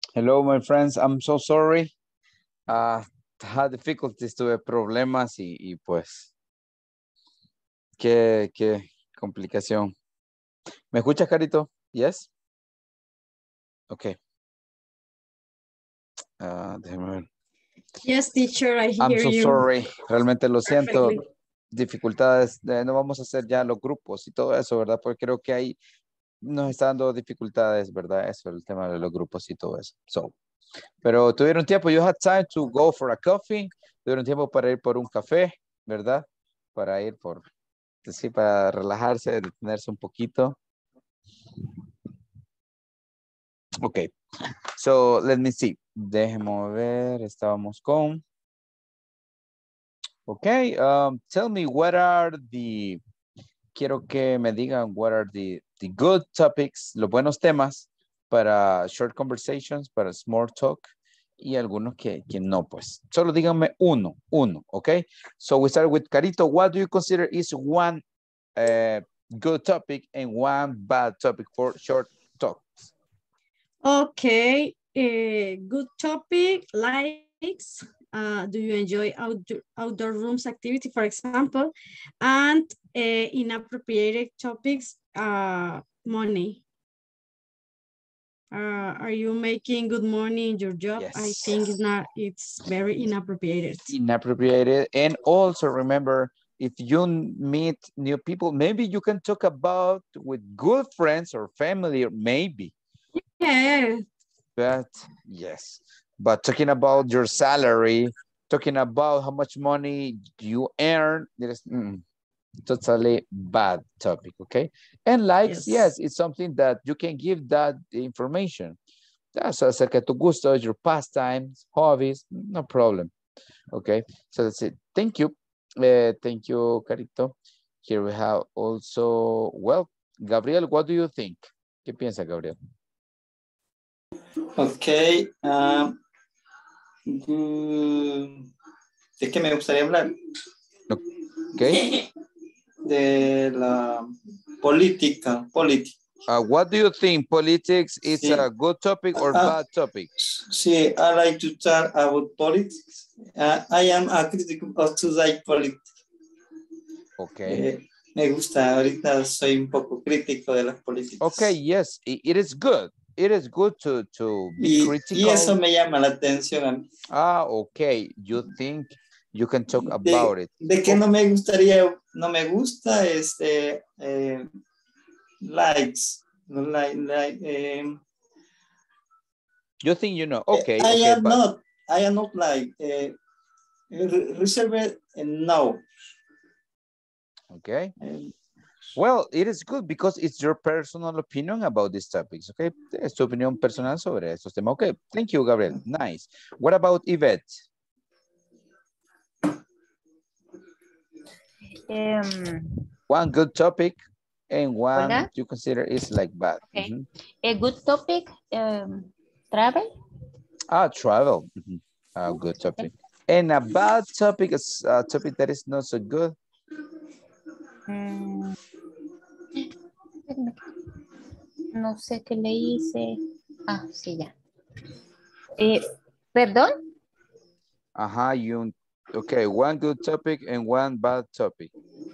Hello, my friends. I'm so sorry. Had difficulties, tuve problemas y pues, qué complicación. ¿Me escuchas, Carito? Yes? Ok. Déjame ver. Yes, teacher, I I'm hear so you sorry. Realmente lo siento. perfectly. Dificultades. No vamos a hacer ya los grupos y todo eso, ¿verdad? Porque creo que ahí nos está dando dificultades, ¿verdad? Eso, el tema de los grupos y todo eso. Pero tuvieron tiempo. You had time to go for a coffee. Tuvieron tiempo para ir por un café, ¿verdad? Para ir por, sí, para relajarse, detenerse un poquito. Ok. So, let me see. Déjeme ver. Estábamos con. Ok. Tell me what are the. Quiero que me digan what are the good topics, los buenos temas para short conversations, para small talk y algunos que no, pues. Solo díganme uno, ok? So we start with Carito. What do you consider is one good topic and one bad topic for short talks? Okay, good topic, likes. Do you enjoy outdoor rooms activity, for example? And inappropriate topics, money. Are you making good money in your job? Yes. I think it's very inappropriate. Inappropriated. And also remember, if you meet new people, maybe you can talk about with good friends or family, or maybe. Yeah. But yes, but talking about your salary, talking about how much money you earn, it is totally bad topic, okay? And likes, yes, it's something that you can give that information. That's acerca de tu gustos, your pastimes, hobbies, no problem. Okay, so that's it. Thank you. Thank you, Carito. Here we have also, well, Gabriel, what do you think? ¿Qué piensa, Gabriel? Ok. Es que me gustaría hablar. Ok. De la política. What do you think? Politics is a good topic or bad topic? Sí, I like to talk about politics. I am a critic of today politics. Okay. Me gusta, ahorita soy un poco crítico de las políticas. Okay, yes, it is good. It is good to be critical. Y eso me llama la atención a mí. Okay. You think you can talk about it. De que no me gustaría, no me gusta, likes. You think you know? Okay. I am not like reserved no. Okay. Well, it is good because it's your personal opinion about these topics, okay? Es tu opinión personal sobre estos temas. Okay, thank you, Gabriel. Nice. What about Yvette? One good topic and one you consider is like bad. Okay. A good topic, travel. Travel. A good topic. Okay. And a bad topic is a topic that is not so good. No sé qué le hice. Sí, ya. ¿Perdón? Okay, one good topic and one bad topic.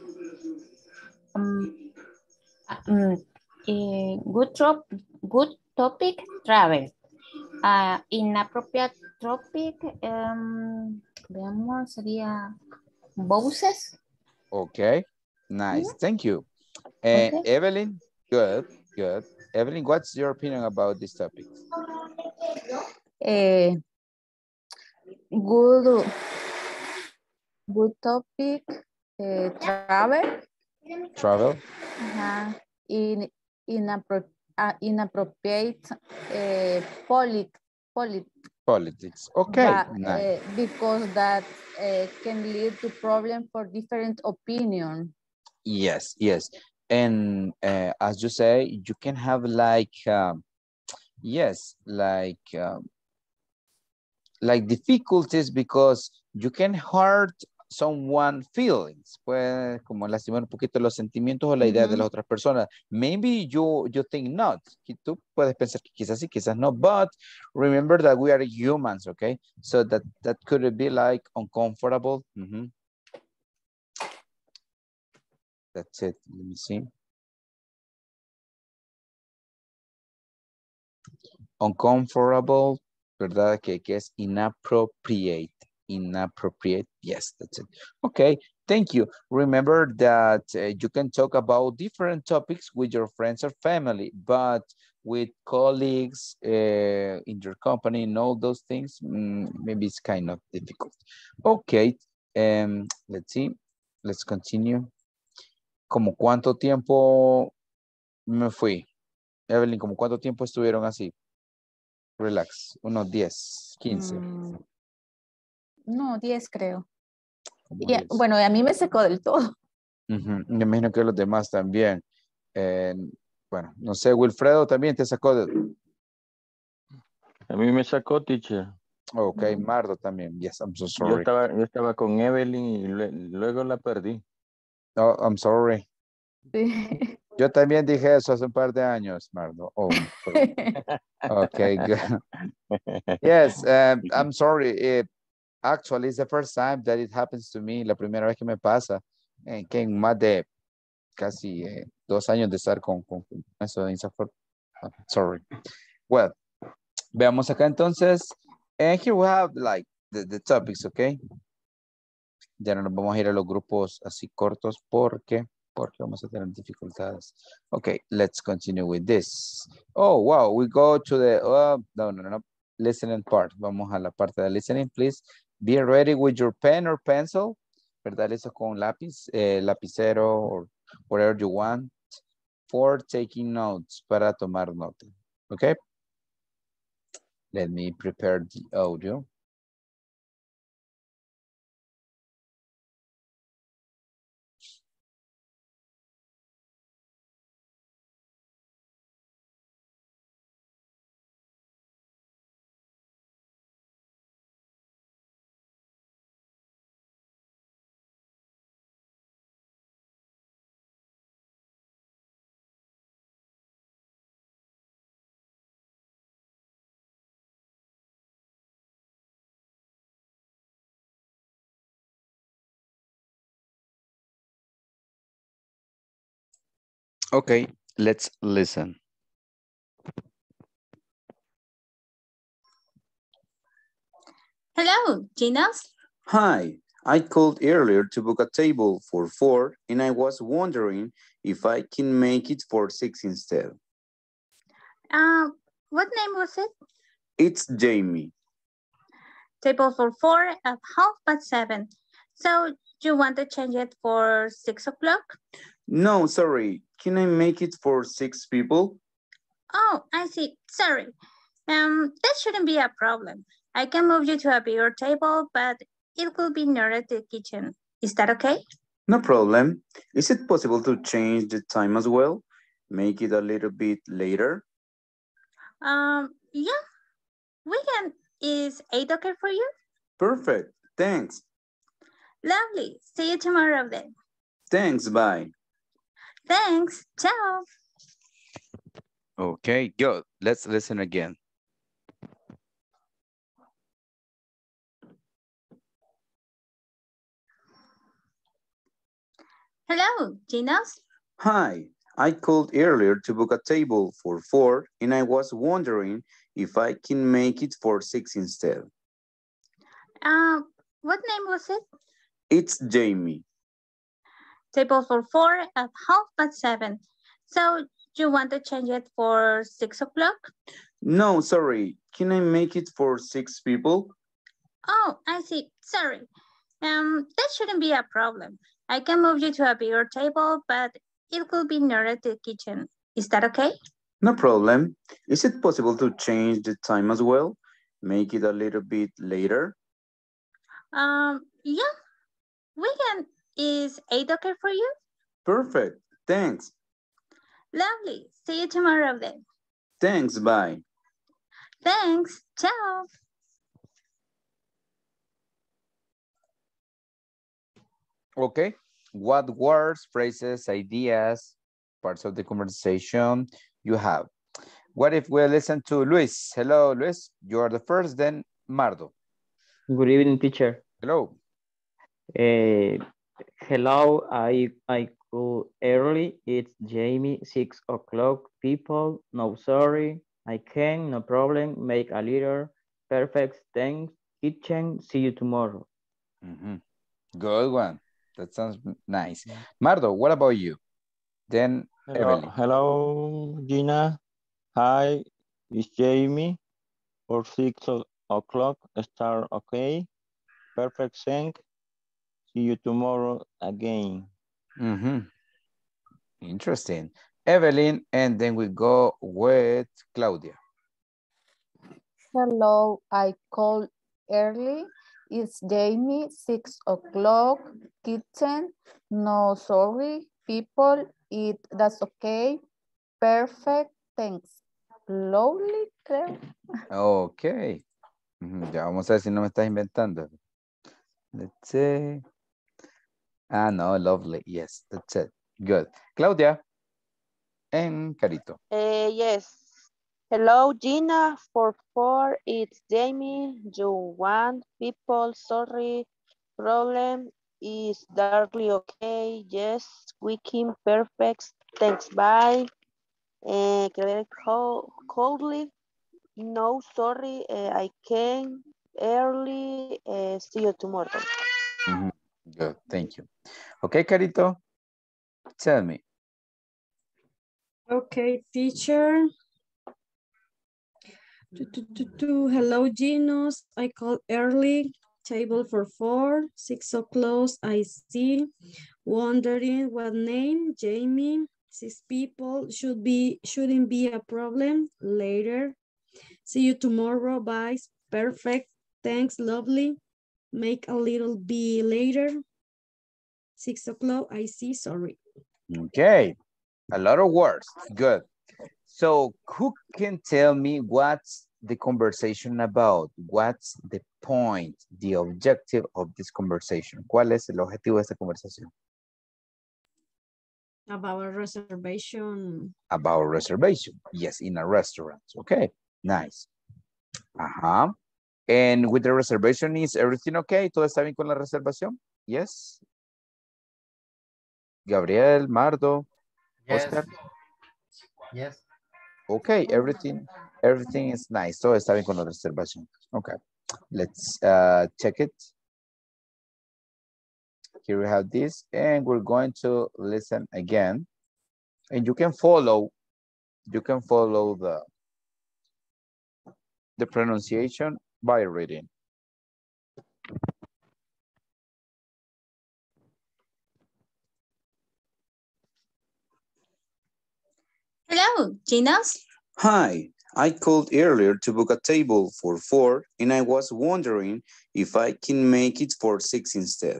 Good topic, travel. Inappropriate topic, veamos, sería voices. Okay, nice. Thank you. And okay. Evelyn, good. Evelyn, what's your opinion about this topic? Good topic, travel. Travel. Inappropriate politics. Okay, but, nice. Because that can lead to problem for different opinion. Yes. And as you say, you can have like, like difficulties because you can hurt someone feelings. Puede como lastimar un poquito los sentimientos o la idea de las otras personas. Maybe you think not. Y tú puedes pensar que quizás sí, quizás no. But remember that we are humans, okay? So that could be like uncomfortable. That's it. Let me see. Uncomfortable, ¿verdad? Que es inappropriate. Inappropriate. Yes, that's it. Okay, thank you. Remember that you can talk about different topics with your friends or family, but with colleagues in your company and all those things, maybe it's kind of difficult. Okay, let's see. Let's continue. ¿Como cuánto tiempo me fui? Evelyn, ¿como cuánto tiempo estuvieron así? Relax, unos 10, 15. No, 10 creo. Como Y, 10. bueno, a mí me secó del todo. Me imagino que los demás también. Bueno, no sé, Wilfredo también te sacó de... A mí me sacó, teacher. Ok, Mardo también. Yes, I'm so Yo sorry. estaba con Evelyn y luego la perdí. Oh, I'm sorry. Sí. Yo también dije eso hace un par de años, Mardo. Oh, okay, good. Yes, I'm sorry. Actually, it's the first time that it happens to me. La primera vez que me pasa. Que en más de casi 2 años de estar con eso de INSAFORP. Sorry. Well, veamos acá entonces. And here we have like the topics, okay? Ya no nos vamos a ir a los grupos así cortos porque vamos a tener dificultades. Okay, let's continue with this. Oh, wow, we go to the, no, listening part. Vamos a la parte de listening, please. Be ready with your pen or pencil. ¿Verdad? Eso con lápiz, lapicero, or whatever you want for taking notes, para tomar nota. Okay? Let me prepare the audio. Okay, let's listen. Hello, Ginos. Hi, I called earlier to book a table for 4 and I was wondering if I can make it for 6 instead. What name was it? It's Jamie. Table for 4 at 7:30. So you want to change it for 6 o'clock? No, sorry. Can I make it for 6 people? Oh, I see. Sorry. That shouldn't be a problem. I can move you to a bigger table, but it will be near the kitchen. Is that okay? No problem. Is it possible to change the time as well? Make it a little bit later? Yeah. Weekend is 8 okay for you? Perfect. Thanks. Lovely. See you tomorrow then. Thanks. Bye. Thanks. Ciao. Okay, good. Let's listen again. Hello, Ginos. Hi, I called earlier to book a table for 4 and I was wondering if I can make it for 6 instead. What name was it? It's Jamie. Table for 4 at 7:30. So you want to change it for 6 o'clock? No, sorry. Can I make it for 6 people? Oh, I see. Sorry. That shouldn't be a problem. I can move you to a bigger table, but it will be near the kitchen. Is that okay? No problem. Is it possible to change the time as well? Make it a little bit later? Yeah. Weekend is 8 okay for you? Perfect. Thanks. Lovely. See you tomorrow then. Thanks. Bye. Thanks. Ciao. Okay. What words, phrases, ideas, parts of the conversation you have? What if we listen to Luis? Hello, Luis. You are the first, then Mardo. Good evening, teacher. Hello. Hello, I call early. It's Jamie, 6 o'clock. People, no sorry. I can, no problem. Make a little. Perfect, thanks. Kitchen, see you tomorrow. Good one. That sounds nice. Mardo, what about you? Then Evelyn. Hello, Gina. Hi, it's Jamie. For 6 o'clock, start okay. Perfect, thanks. See you tomorrow again. Interesting. Evelyn, and then we go with Claudia. Hello, I called early. It's Jamie, 6 o'clock. Kitchen, no sorry. People, that's okay. Perfect, thanks. Lovely, creo. Okay. Ya vamos a ver si no me estás inventando. Let's see. Ah, no, lovely. Yes, that's it. Good. Claudia and Carito. Yes. Hello, Gina. For 4, it's Jamie. You want people, sorry. Problem is darkly okay. Yes, weekend perfect. Thanks, bye. Coldly. No, sorry. I came early. See you tomorrow. Good, thank you. Okay, Carito, tell me. Okay, teacher. Hello, Ginos. I call early. Table for 4, 6 o'clock. I see. Wondering what name? Jamie. 6 people shouldn't be a problem. Later. See you tomorrow. Bye. Perfect. Thanks. Lovely. Make a little bit later. 6 o'clock. I see. Sorry. Okay, a lot of words. Good. So who can tell me what's the conversation about? What's the point, the objective of this conversation? ¿Cuál es el objetivo de esta conversación? About a reservation. About reservation. Yes, in a restaurant. Okay, nice. And with the reservation, is everything okay? ¿Todo está bien con la reservación? Yes. Gabriel, Mardo, Yes. Oscar. Yes. Okay, everything is nice. Todo está bien con la reservación. Okay, let's check it. Here we have this, and we're going to listen again. And you can follow the pronunciation by reading. Hello, Ginos. Hi, I called earlier to book a table for 4 and I was wondering if I can make it for 6 instead.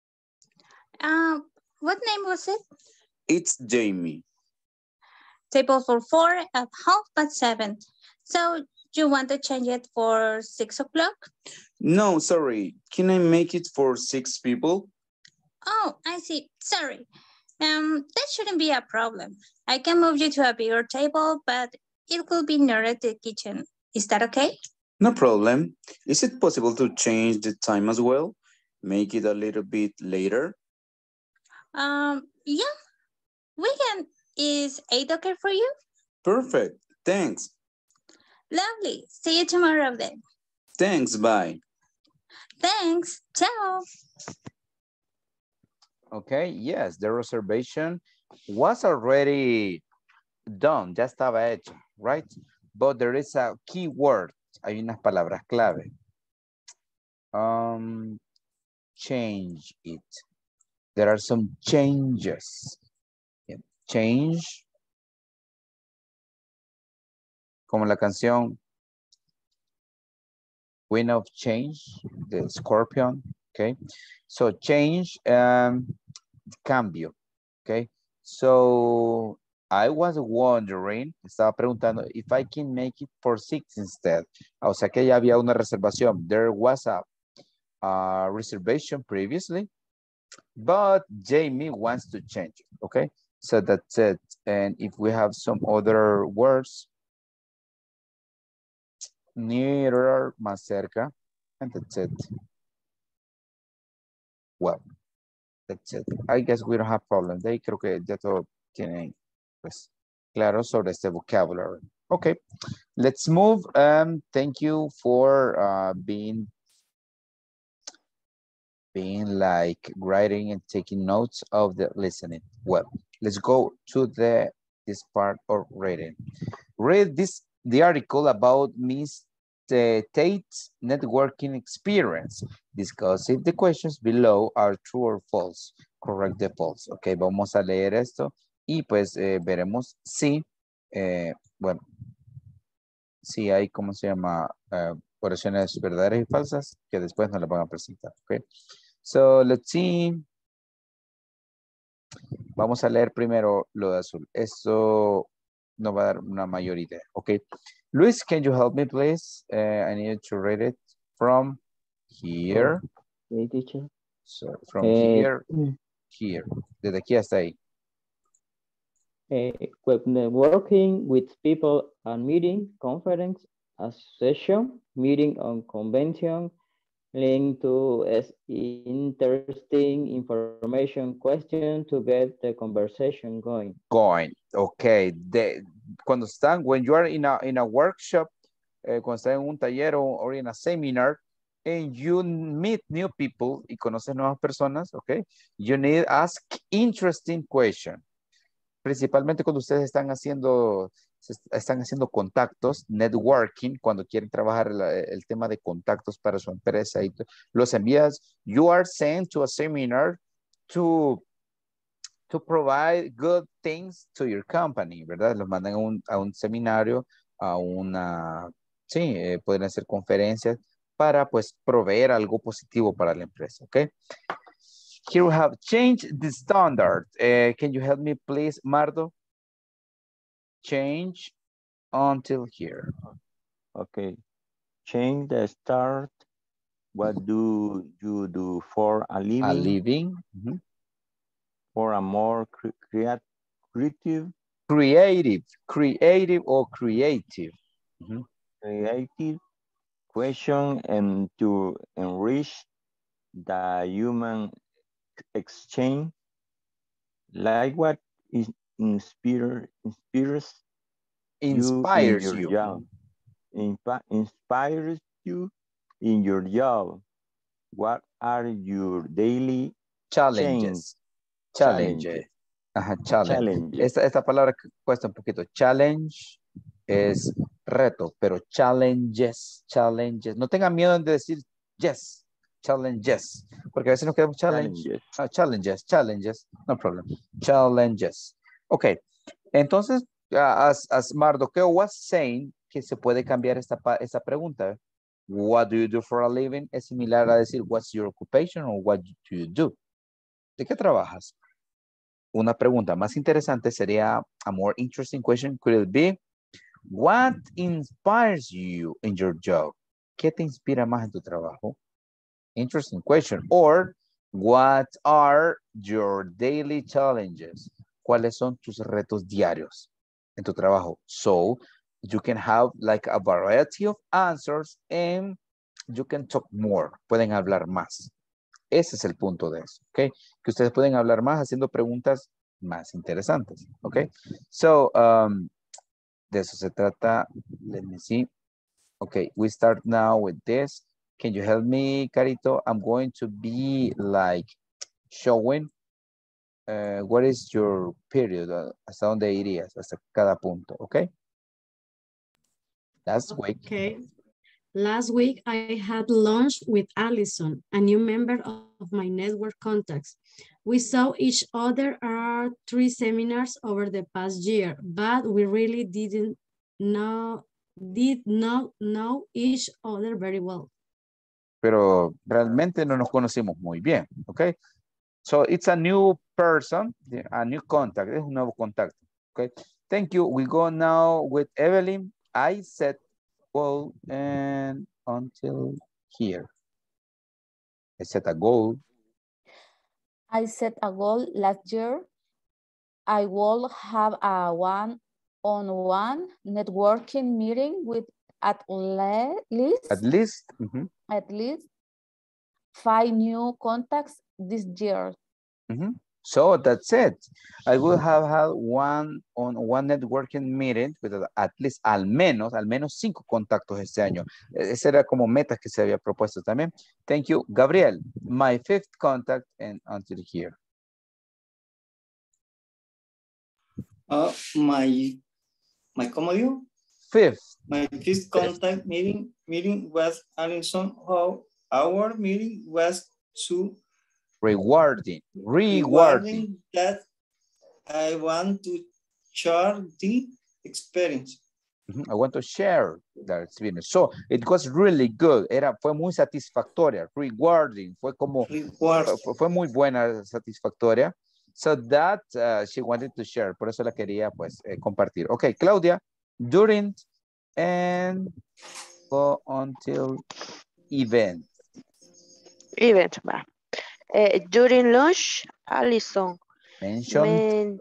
What name was it? It's Jamie. Table for 4 at 7:30. So you want to change it for 6 o'clock? No, sorry. Can I make it for 6 people? Oh, I see. Sorry. That shouldn't be a problem. I can move you to a bigger table, but it will be near the kitchen. Is that okay? No problem. Is it possible to change the time as well? Make it a little bit later? Yeah. Weekend is 8 okay for you? Perfect. Thanks. Lovely. See you tomorrow then. Thanks. Bye. Thanks. Ciao. Okay, yes, the reservation was already done, ya estaba hecho, right? But there is a key word, hay unas palabras clave. Change it. There are some changes. Yeah. Change. Como la canción Wind of Change, the Scorpion, okay? So change, cambio, okay? So I was wondering, estaba preguntando, if I can make it for 6 instead. O sea que ya había una reservación. There was a reservation previously, but Jamie wants to change it, okay? So that's it. And if we have some other words, nearer, más cerca, and that's it. Well, that's it. I guess we don't have problems. They creo que ya todo tienen, pues, claro sobre este vocabulary. Okay, let's move. Thank you for being like writing and taking notes of the listening. Well, let's go to this part of reading. Read the article about Miss Tate's networking experience. Discuss if the questions below are true or false. Correct the false. Ok, vamos a leer esto y pues veremos si, bueno, si hay, ¿cómo se llama? Oraciones verdaderas y falsas que después nos las van a presentar. Ok, so let's see. Vamos a leer primero lo de azul. Esto nos va a dar una mayor idea. Ok. Luis, can you help me, please? I need to read it from here. Okay, teacher. So, from here, here. Desde aquí hasta ahí. Web networking with people and meeting, conference, association, meeting on convention, link to interesting information question to get the conversation going. Okay. Cuando están, when you are in a workshop, cuando están en un taller or in a seminar, and you meet new people y conoces nuevas personas, okay, you need to ask interesting question. Principalmente cuando ustedes están haciendo contactos, networking, cuando quieren trabajar el tema de contactos para su empresa y los envías, you are sent to a seminar to provide good things to your company, ¿verdad? Los mandan a un seminario, a una, sí, pueden hacer conferencias para pues proveer algo positivo para la empresa, ¿ok? Here we have changed the standard. Can you help me, please, Mardo? Change until here. Okay. Change the start. What do you do for a living? A living. Mm-hmm. For a more creative. Creative or creative. Mm-hmm. Creative question and to enrich the human exchange, like what is inspires you in your job. Inspires you in your job. What are your daily challenges? Challenges. Ajá, challenge. Esta palabra cuesta un poquito. Challenge es reto, pero challenges. No tengan miedo de decir yes. Challenges, porque a veces nos quedamos challenges, no problem. Challenges. Ok, entonces, as Mardoqueo was saying, que se puede cambiar esta pregunta. What do you do for a living? Es similar a decir, what's your occupation or what do you do? ¿De qué trabajas? Una pregunta más interesante sería, a more interesting question could it be, what inspires you in your job? ¿Qué te inspira más en tu trabajo? Interesting question. Or, what are your daily challenges? ¿Cuáles son tus retos diarios en tu trabajo? So, you can have like a variety of answers and you can talk more. Pueden hablar más. Ese es el punto de eso, ¿ok? Que ustedes pueden hablar más haciendo preguntas más interesantes, ¿ok? So, de eso se trata. Let me see. Okay, we start now with this. Can you help me, Carito? I'm going to be like showing what is your period, hasta dónde irías, hasta cada punto, okay? Last week. Okay. Last week, I had lunch with Allison, a new member of my network contacts. We saw each other at 3 seminars over the past year, but we really did not know each other very well. Pero realmente no nos conocimos muy bien, okay? So it's a new person, a new contact, es un nuevo contacto, okay? Thank you. We go now with Evelyn. I set goal and until here. I set a goal. I set a goal last year. I will have a one-on-one networking meeting with at least mhm, at least 5 new contacts this year. mhm. So that's it. I will have had one networking meeting with at least al menos 5 contactos este año. Esa era como metas que se había propuesto también. Thank you. Gabriel, my 5th contact and until here. My comedy, 5th. my first contact meeting was Alison. How our meeting was to Rewarding that I want to share the experience. I want to share that experience. So it was really good. Fue muy satisfactoria. Rewarding. Fue como, fue muy buena, satisfactoria. So that she wanted to share. Por eso la quería pues compartir. Okay, Claudia, during and go until event. Event. During lunch, Alison mentioned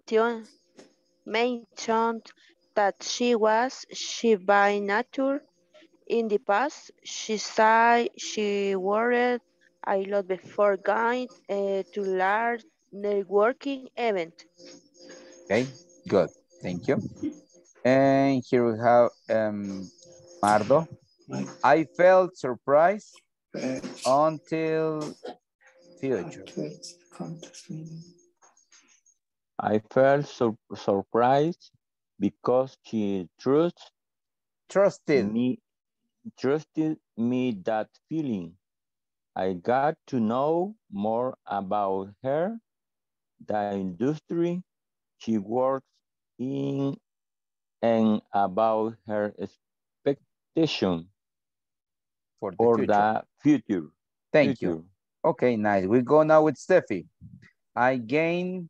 that she was shy by nature. In the past, she said she worried a lot before going to large networking event. Okay, good. Thank you. And here we have Mardo. I felt surprised until future. I felt surprised because she trusted me that feeling. I got to know more about her, the industry she works in, and about her expectation for the future. Thank you. Okay, nice. We go now with Steffi. I gain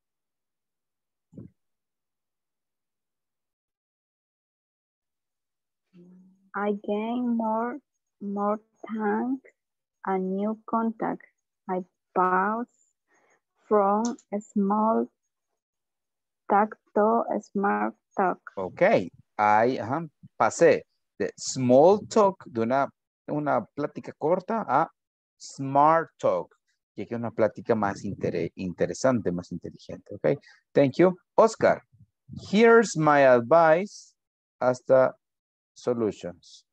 more thanks a new contact. I pass from a small talk to a smart talk. Okay, pasé de small talk, de una plática corta a smart talk. Y que es una plática más interesante, más inteligente. Okay, thank you. Oscar, here's my advice hasta solutions.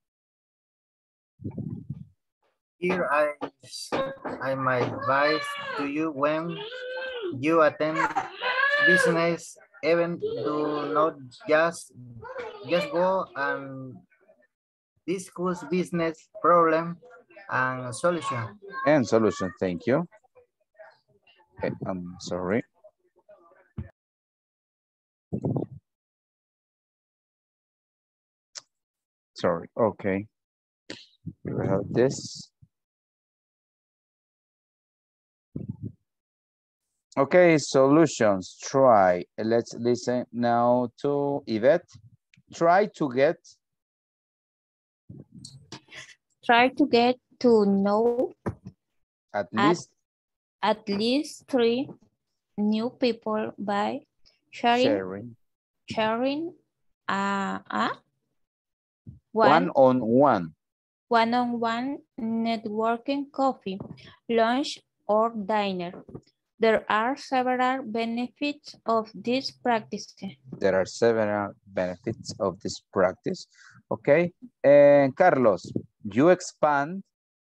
Here I my advice to you when you attend business event, do not just go and discuss business problem and solution. And solution, thank you. Okay, I'm sorry. Sorry, okay. We have this. Okay, solutions, try. Let's listen now to Yvette. Try to get to know at least 3 new people by sharing one-on-one networking coffee, lunch, or dinner. There are several benefits of this practice. There are several benefits of this practice. Okay. And Carlos, you expand.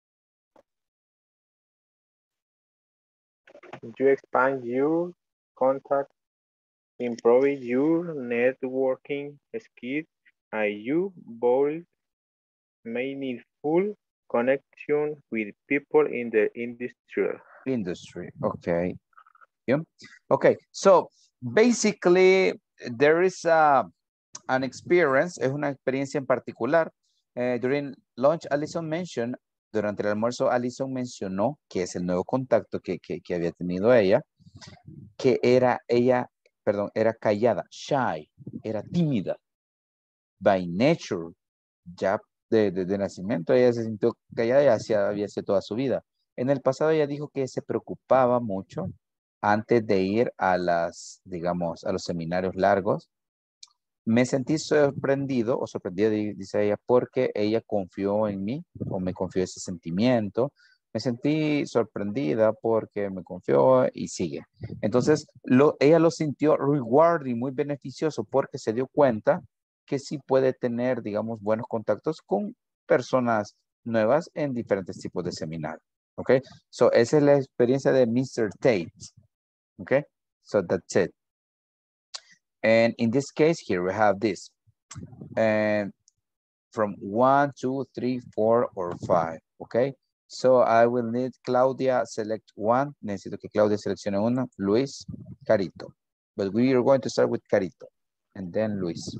You expand your contact, improve your networking skills, and you build meaningful connection with people in the industry. Okay. Yeah. Okay. So basically, there is an experience, es una experiencia en particular. During lunch, Alison mentioned, durante el almuerzo, Alison mencionó que es el nuevo contacto que había tenido ella, que era callada, shy, era tímida. By nature, ya de nacimiento, ella se sintió callada y había sido toda su vida. En el pasado ella dijo que se preocupaba mucho antes de ir a las, digamos, a los seminarios largos, me sentí sorprendido o sorprendida, dice ella, porque ella confió en mí o me confió ese sentimiento. Me sentí sorprendida porque me confió y sigue. Entonces, ella lo sintió rewarding, muy beneficioso porque se dio cuenta que sí puede tener, digamos, buenos contactos con personas nuevas en diferentes tipos de seminarios. ¿Ok? So, esa es la experiencia de Mr. Tate. ¿Ok? So, that's it. And in this case, here we have this. And from 1, 2, 3, 4, or 5. Okay. So I will need Claudia select one. Necesito que Claudia seleccione una. Luis, Carito. But we are going to start with Carito. And then Luis.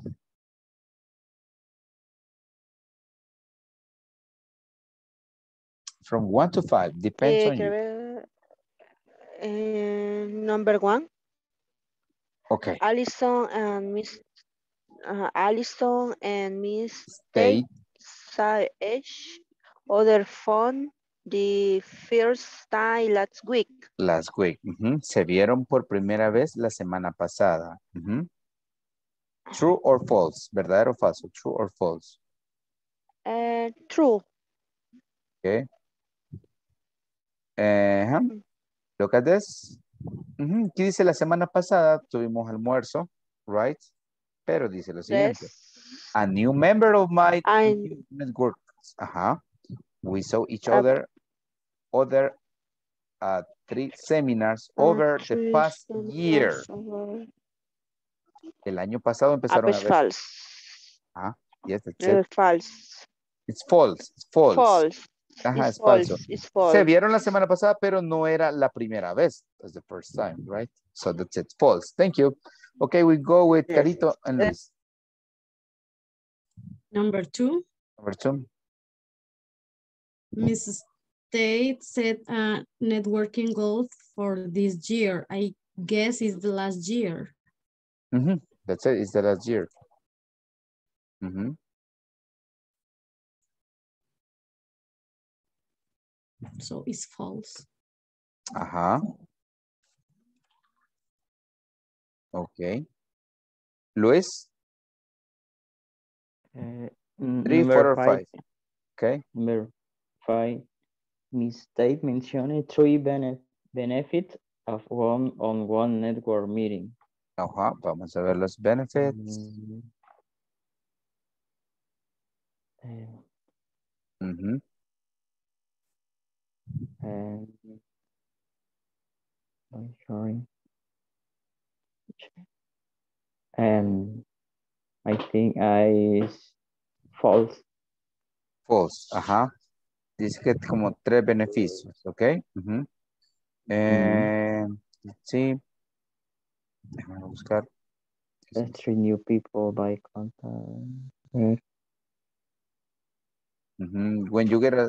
From 1 to 5. Depends on you. Number 1. Okay. Allison and Miss Tate saw each other phone the first time last week. Last week. Se vieron por primera vez la semana pasada. True or false? ¿Verdadero o falso? True or false? True. Okay. Look at this. ¿Qué dice la semana pasada? Tuvimos almuerzo, right? Pero dice lo siguiente. Yes. A new member of my network. We saw each other 3 seminars over the past year. El año pasado empezaron a ver. False. Yes, that's it. False. It's false. It's false. False. Es falso. Se vieron la semana pasada, pero no era la primera vez. That's the first time, right? So that's it. False. Thank you. Okay, we go with Carito and Luis. Number 2. Number 2. Mrs. Tate set a networking goal for this year. I guess it's the last year. That's it. It's the last year. So it's false. Okay. Luis? 3, 4, or 5. Okay. Number 5. Miss Tate mentioned 3 benefits of one-on-one network meeting. Vamos a ver los benefits. I'm sorry. I think false. False, Dice que como 3 beneficios, ¿ok? Let's see. Déjame buscar. 3 new people by contact. When you get a...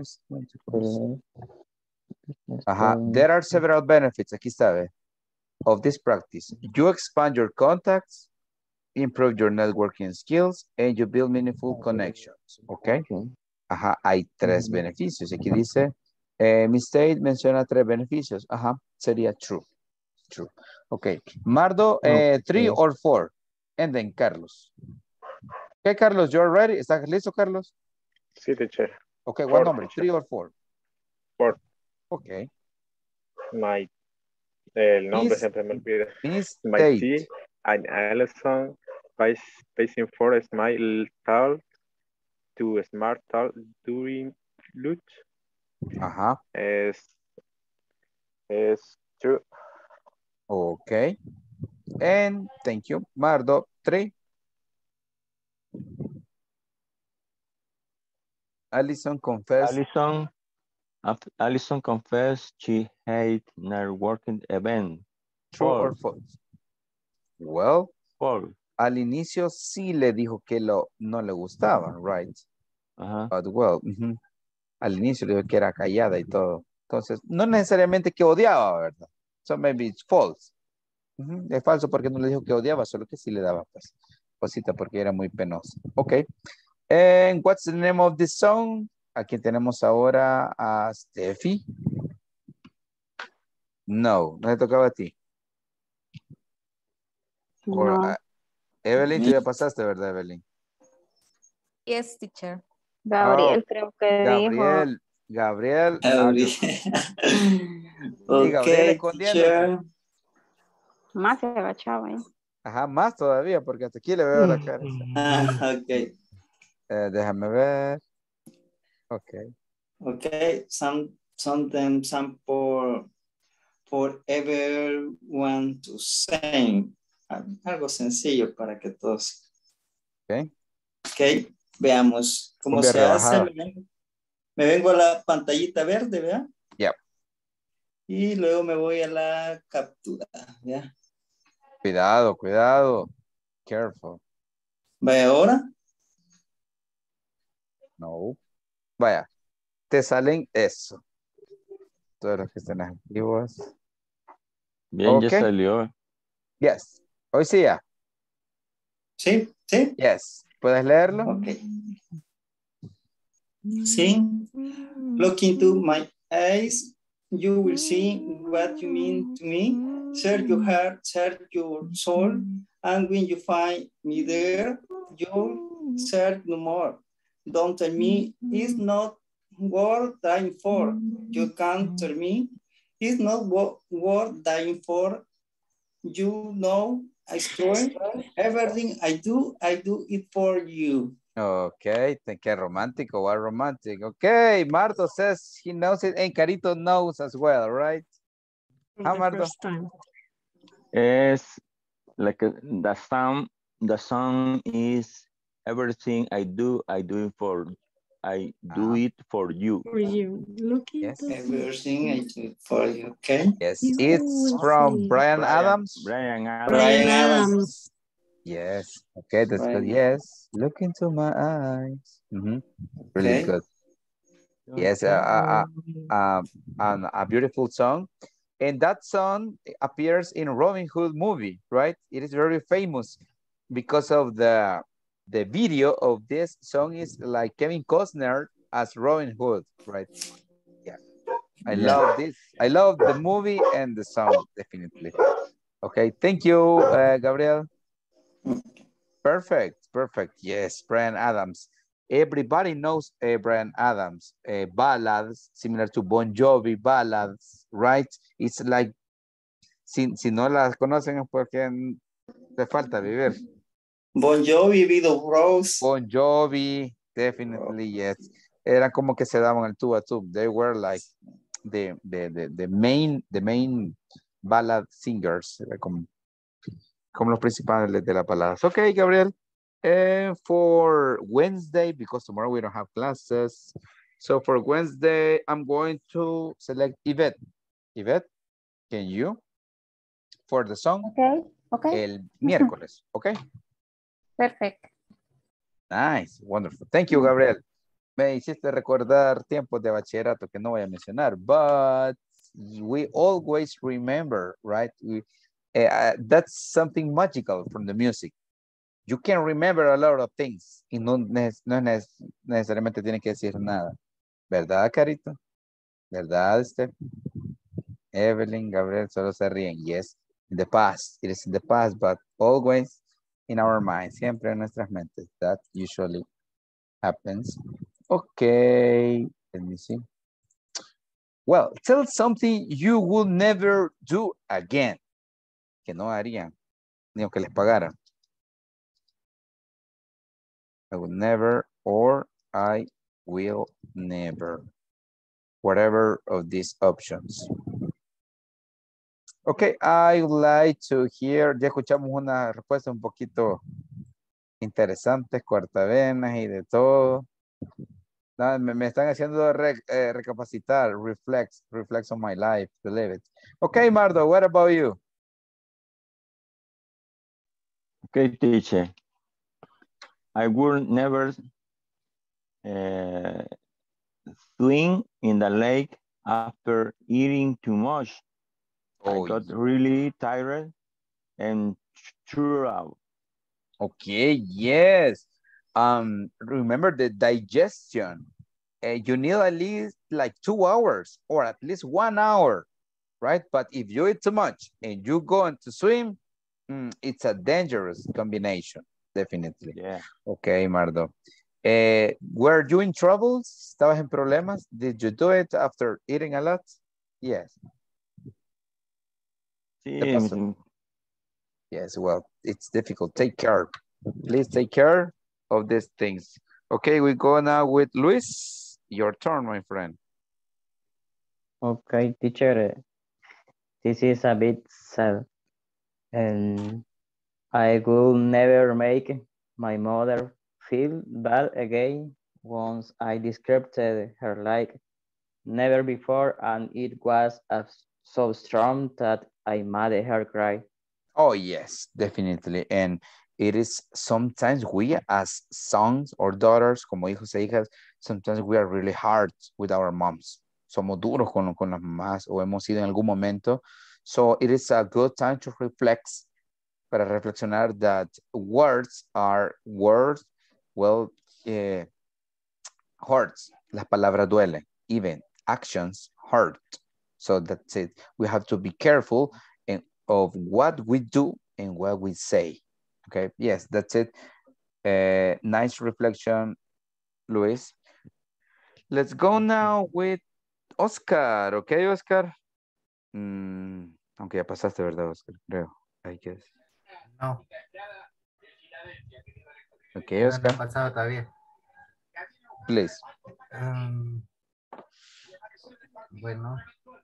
There are several benefits, aquí está, ¿ve? Of this practice. You expand your contacts, improve your networking skills, and you build meaningful connections, ¿ok? Hay 3 beneficios. Aquí dice, Miss Tate menciona 3 beneficios. Sería true. True. Ok. Mardo, 3 or 4. And then Carlos. Okay, Carlos, you're ready? ¿Estás listo, Carlos? Sí, teacher. Okay, what number? 3 or 4? 4. Okay. El nombre siempre me olvida. My Tea and Allison facing for smile talk to smart talk during lunch. Es true. Okay. And thank you. Mardo, 3. Allison confessed. Allison confessed she hated networking event. True or false? Well, false. Al inicio sí le dijo que no le gustaba, right? But well, al inicio le dijo que era callada y todo. Entonces, no necesariamente que odiaba, ¿verdad? So maybe it's false. Es falso porque no le dijo que odiaba, solo que sí le daba pues cosita porque era muy penosa. Ok. And what's the name of the song? Aquí tenemos ahora a Steffi. No, no te tocaba a ti. Or, No. Evelyn, tú ya pasaste, ¿verdad, Evelyn? Yes, teacher. Gabriel creo que dijo. Gabriel. Y Gabriel Okay, escondiéndose. teacher. Más se agachaba ahí. Ajá, más todavía, porque hasta aquí le veo la cara. Okay. Déjame ver. Okay. Okay, some for everyone to sing. Algo sencillo para que todos. Okay. Okay, veamos cómo Cumbia se hace. rebajada. Me vengo a la pantallita verde, ¿verdad? Yep. Y luego me voy a la captura, ¿ya? Cuidado, cuidado. Careful. ¿Vaya ahora? No. Vaya. Te salen eso. Todos los que estén activos. Bien, Okay. ya salió. Yes. Hoy sí ya. Sí, sí. Yes. ¿Puedes leerlo? Okay. Sí. Look into my eyes. You will see what you mean to me. Search your heart, search your soul. And when you find me there, you'll search no more. Don't tell me it's not worth dying for. You can't tell me it's not worth dying for. You know I swear everything I do it for you. Okay, qué romántico, what romantic. Okay, Marto says he knows it and Carito knows as well, right? How, Marto? Es like the song is everything I do it for you. For you. Look Yes. Everything I do it for you, okay? Yes, it's from Bryan Adams. Bryan Adams. Yes, okay, that's good. Yes, look into my eyes. Really Okay. good. Yes, a beautiful song. And that song appears in Robin Hood movie, right? It is very famous because of the video of this song is like Kevin Costner as Robin Hood, right? Yeah, I love this. I love the movie and the song, definitely. Okay, thank you, Gabriel. Perfect, perfect. Yes, Bryan Adams. Everybody knows Bryan Adams. Ballads, similar to Bon Jovi, ballads, right? It's like, si no las conocen es porque te falta vivir. Bon Jovi, Vido Rose. Bon Jovi, definitely, yes. Eran como que se daban el tú a tú. They were like the main ballad singers, como los principales de la palabra. Okay, Gabriel. For Wednesday, because tomorrow we don't have classes. So for Wednesday, I'm going to select Yvette. Yvette, can you? For the song. Okay, okay. El miércoles, okay? Perfect. Nice, wonderful. Thank you, Gabriel. Me hiciste recordar tiempos de bachillerato que no voy a mencionar, but we always remember, right? That's something magical from the music. You can remember a lot of things y no necesariamente tiene que decir nada. ¿Verdad, Carito? ¿Verdad, Steph? Evelyn, Gabriel, solo se ríen. Yes, in the past. It is in the past, but always in our minds. Siempre en nuestras mentes. That usually happens. Okay, let me see. Well, tell something you will never do again. Que no harían, ni aunque les pagaran. I will never, or I will never. Whatever of these options. Okay, I would like to hear, ya escuchamos una respuesta un poquito interesante, cortavenas y de todo. No, me están haciendo recapacitar, reflects on my life, believe it. Okay, Mardo, what about you? Okay, teacher. I will never swim in the lake after eating too much. I got really tired and threw out. Okay, yes. Remember the digestion. You need at least like 2 hours or at least 1 hour right? But if you eat too much and you go on to swim, it's a dangerous combination, definitely. Yeah. Okay, Mardo. Were you in trouble? ¿Estabas en problemas? Did you do it after eating a lot? Yes. Sí. Yes, well, it's difficult. Take care. Please take care of these things. Okay, we go now with Luis. Your turn, my friend. Okay, teacher. This is a bit sad. And I will never make my mother feel bad again once I described her like never before, and it was so strong that I made her cry. Oh, yes, definitely. And it is sometimes we as sons or daughters, como hijos e hijas, sometimes we are really hard with our moms. Somos duros con las mamás o hemos sido en algún momento. So it is a good time to reflect, para reflexionar that words are words, well, hurts. Las palabras duelen. Even actions hurt. So that's it. We have to be careful of what we do and what we say. Okay, yes, that's it. Nice reflection, Luis. Let's go now with Oscar. Okay, Oscar. Aunque ya pasaste, ¿verdad, Oscar? Creo, I guess. No. Okay, Oscar. No he pasado todavía. Please. Bueno.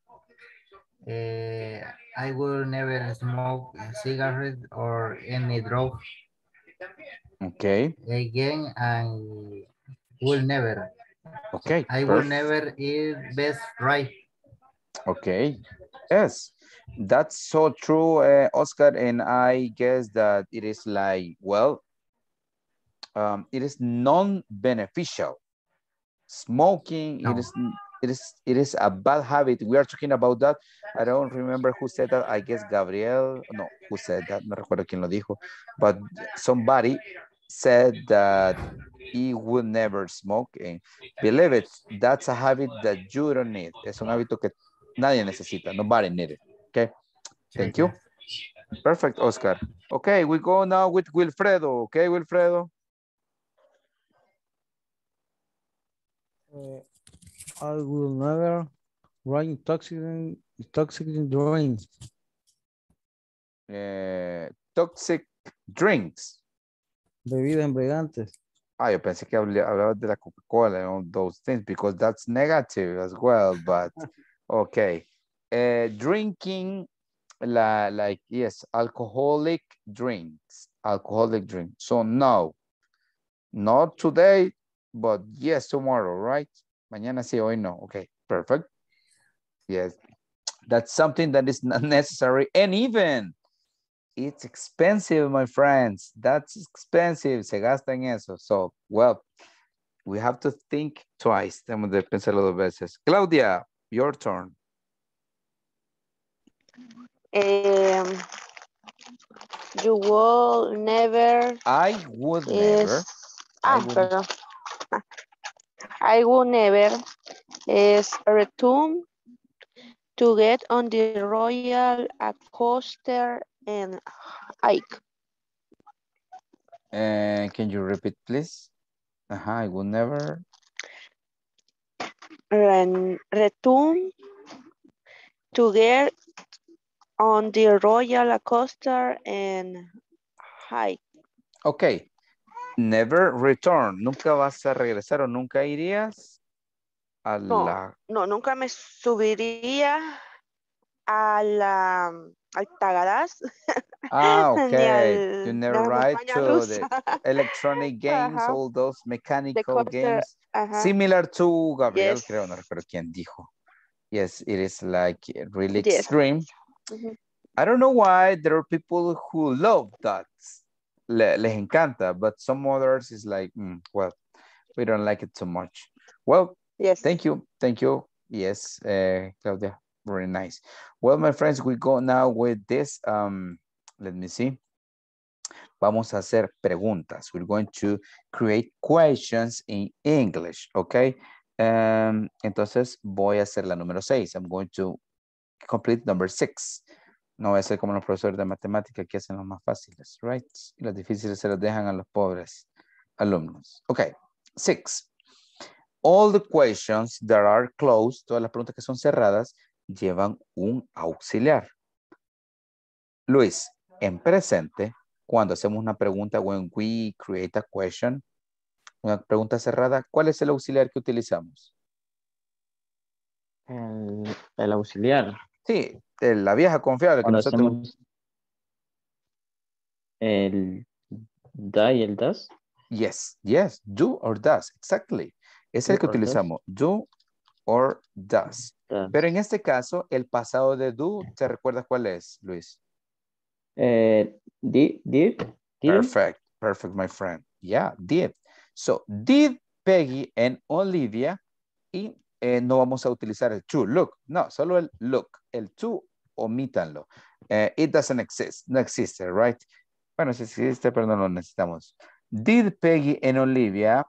I will never smoke a cigarette or any drug. Okay. Again, I will never. Okay. I will never eat best right. Okay. Yes, that's so true, Oscar. And I guess that it is like, well, it is non-beneficial. Smoking, no. It is a bad habit. We are talking about that. I don't remember who said that. I guess Gabriel. No, who said that? No recuerdo quién lo dijo. But somebody said that he would never smoke. And believe it, that's a habit that you don't need. Es un hábito que nadie necesita. Nobody needs it. Okay. Thank you. Perfect, Oscar. Okay, we go now with Wilfredo. Okay, Wilfredo. I will never write intoxicating drinks. Toxic drinks. Bebidas embriagantes. Yo pensé que hablaba de la Coca-Cola and all those things because that's negative as well, but okay. Drinking, like, yes, alcoholic drinks. So no, not today, but yes, tomorrow, right? Mañana sí, hoy no. Okay, perfect. Yes, that's something that is not necessary. And even it's expensive, my friends. That's expensive. Se gasta en eso. So, well, we have to think twice. Tenemos de pensarlo dos veces. Claudia, your turn. You will never. I would never. I will never return to get on the Royal Coaster and hike. Can you repeat, please? I will never. Return to get on the Royal Coaster and hike. Okay. Never return. Nunca vas a regresar o nunca irías a la... No, nunca me subiría al Tagadas. Okay. You never ride to the electronic games, all those mechanical games. Similar to Gabriel, creo, no recuerdo quién dijo. Yes, it is like really extreme. I don't know why there are people who love that. Les encanta, but some others is like, well, we don't like it too much. Well, thank you. Yes, Claudia, very nice. Well, my friends, we go now with this. Let me see. Vamos a hacer preguntas. We're going to create questions in English, okay? Entonces voy a hacer la número 6. I'm going to complete number 6. No va a ser como los profesores de matemática que hacen los más fáciles, right? Y los difíciles se los dejan a los pobres alumnos. Okay, 6. All the questions that are closed, todas las preguntas que son cerradas, llevan un auxiliar. Luis, en presente, cuando hacemos una pregunta, when we create a question, una pregunta cerrada, ¿cuál es el auxiliar que utilizamos? El auxiliar. Sí, la vieja confiable que Cuando nosotros... hacemos el da y el das. Yes, yes, do or does, exactly. Es el que utilizamos, do or does. Pero en este caso, el pasado de do, ¿te recuerdas cuál es, Luis? Did. Perfect, perfect, my friend. Yeah, did. So, did Peggy and Olivia, y no vamos a utilizar el to, look. No, solo el look. El to, omítanlo. It doesn't exist, no existe, right? Bueno, sí existe, pero no lo necesitamos. Did Peggy and Olivia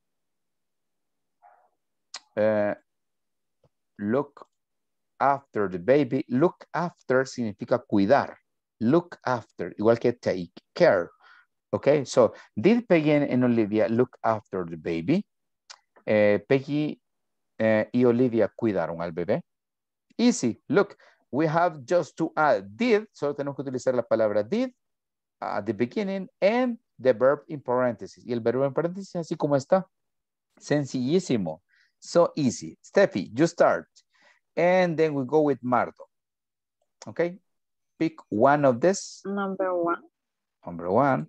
look after the baby? Look after significa cuidar. Look after, igual que take care. Okay, so did Peggy and Olivia look after the baby? Peggy y Olivia cuidaron al bebé. Easy, look, we have just to add did, solo tenemos que utilizar la palabra did at the beginning and the verb in parentheses. Y el verbo en paréntesis así como está. Sencillísimo. So easy. Steffi, you start. And then we go with Mardo. Okay? Pick one of this. Number 1. Number 1.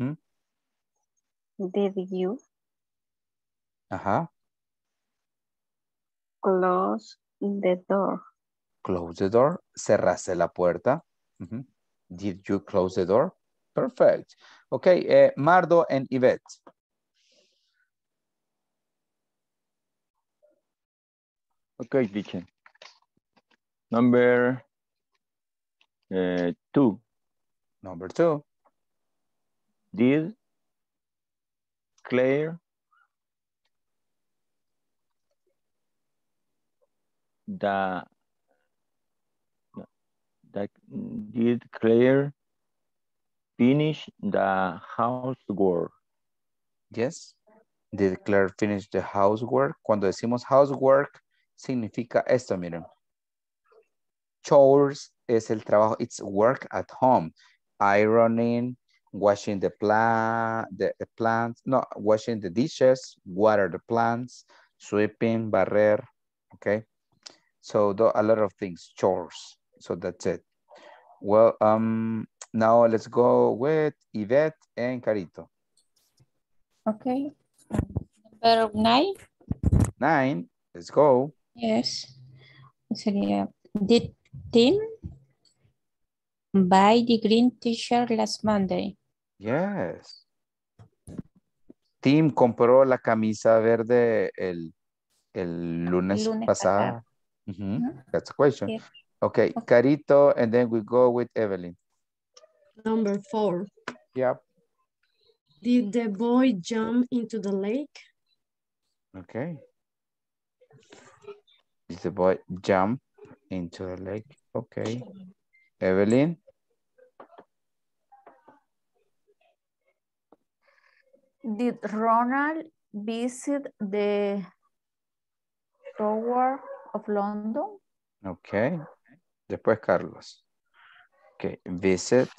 Did you close the door? Close the door. Cerraste la puerta. Did you close the door? Perfect. Okay, Mardo and Yvette. Okay, teacher. Number 2. Number 2. Did Claire did Claire finish the housework? Yes. Did Claire finish the housework? Cuando decimos housework, significa esto, miren. Chores es el trabajo. It's work at home. Ironing, washing the plants. No, washing the dishes, water the plants, sweeping, barrer. Okay. So a lot of things, chores. So that's it. Well, now let's go with Yvette and Carito. Okay. Number 9. 9. Let's go. Yes. Sería, did Tim buy the green t-shirt last Monday? Yes. Tim compró la camisa verde el lunes pasado. That's a question. Yes. Okay, Carito, and then we go with Evelyn. Number 4. Yep. Did the boy jump into the lake? Okay. Did the boy jump into the lake? Okay. Evelyn? Did Ronald visit the Tower of London? Okay. Después Carlos. Okay. Visit.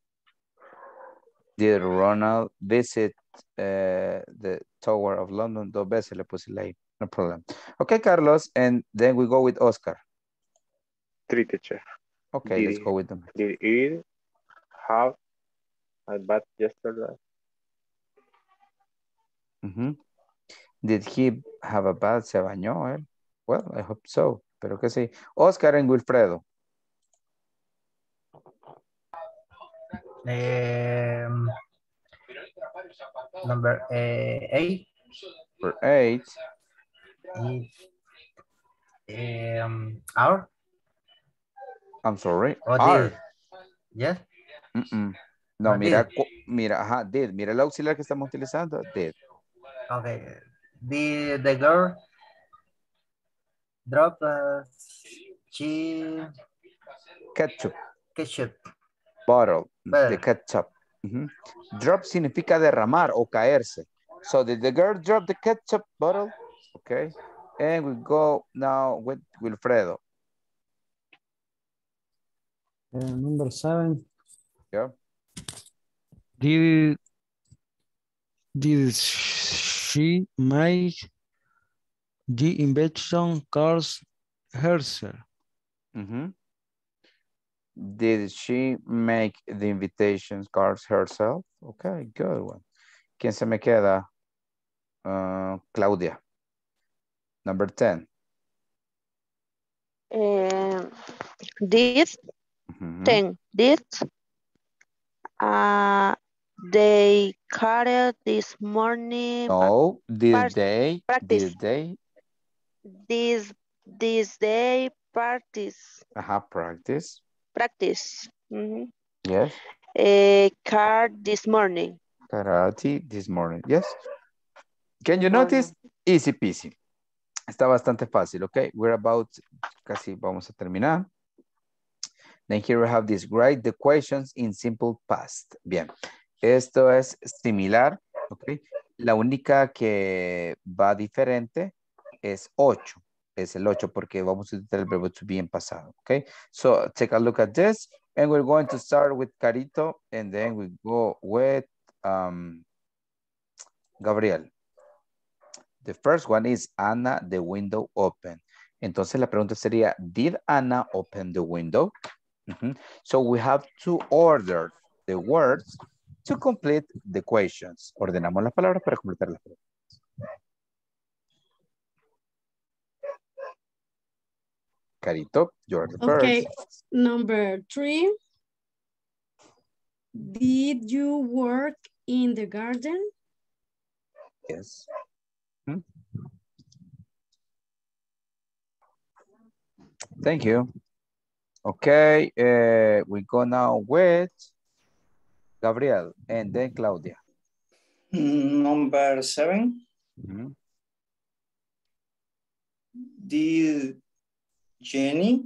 Did Ronald visit the Tower of London? 2 veces le puse la I. No problem. Okay, Carlos, and then we go with Oscar. 3, teacher. Okay, let's go with them. Did he have a bath yesterday? Did he have a bath? ¿Se bañó él? Well, I hope so. Pero que sí. Oscar and Wilfredo. Number 8. For 8. Our? I'm sorry. Did. Yes. No, mira, ajá, did. Mira el auxiliar que estamos utilizando. Did. Okay. Did the girl drop she Ketchup. Ketchup. Bottle. The ketchup. Drop significa derramar o caerse. So did the girl drop the ketchup bottle? Okay. And we go now with Wilfredo. Number 7. Yeah. Did she make the invention cards herself? Did she make the invitation cards herself? Okay, good one. ¿Quién se me queda? Claudia. Number 10. Did 10. Did they carried this morning? No, did they? Practice. Did they? This day practice. Practice. Practice. Yes. Card this morning. Karate this morning. Yes. Can you notice? Easy peasy. Está bastante fácil, okay? We're about, casi vamos a terminar. Then here we have this, write the questions in simple past. Bien, esto es similar, ok. La única que va diferente es 8. Es el 8 porque vamos a utilizar el verbo to be en pasado, ok. So take a look at this and we're going to start with Carito and then we go with Gabriel. The first one is Anna, the window open. Entonces la pregunta sería, did Anna open the window? So we have to order the words to complete the questions. Ordenamos las palabras para completar las preguntas. Carito, you're the first. Okay, number 3. Did you work in the garden? Yes. Thank you. Okay, we go now with Gabriel and then Claudia. Number 7. Did Jenny?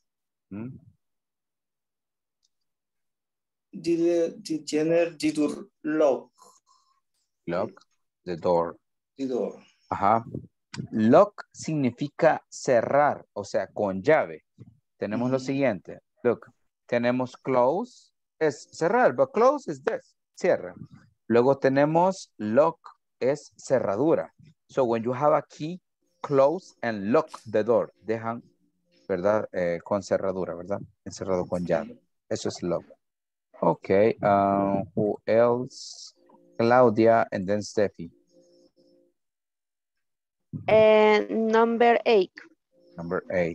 Did Jenny lock? Lock the door. The door. Lock significa cerrar, o sea, con llave. Tenemos lo siguiente. Look, tenemos close, es cerrar, but close is this, cierra. Luego tenemos lock, es cerradura. So when you have a key, close and lock the door. Dejan, ¿verdad? Con cerradura, ¿verdad? Encerrado con llave. Eso es lock. Okay, who else? Claudia and then Steffi. Number 8. Number 8.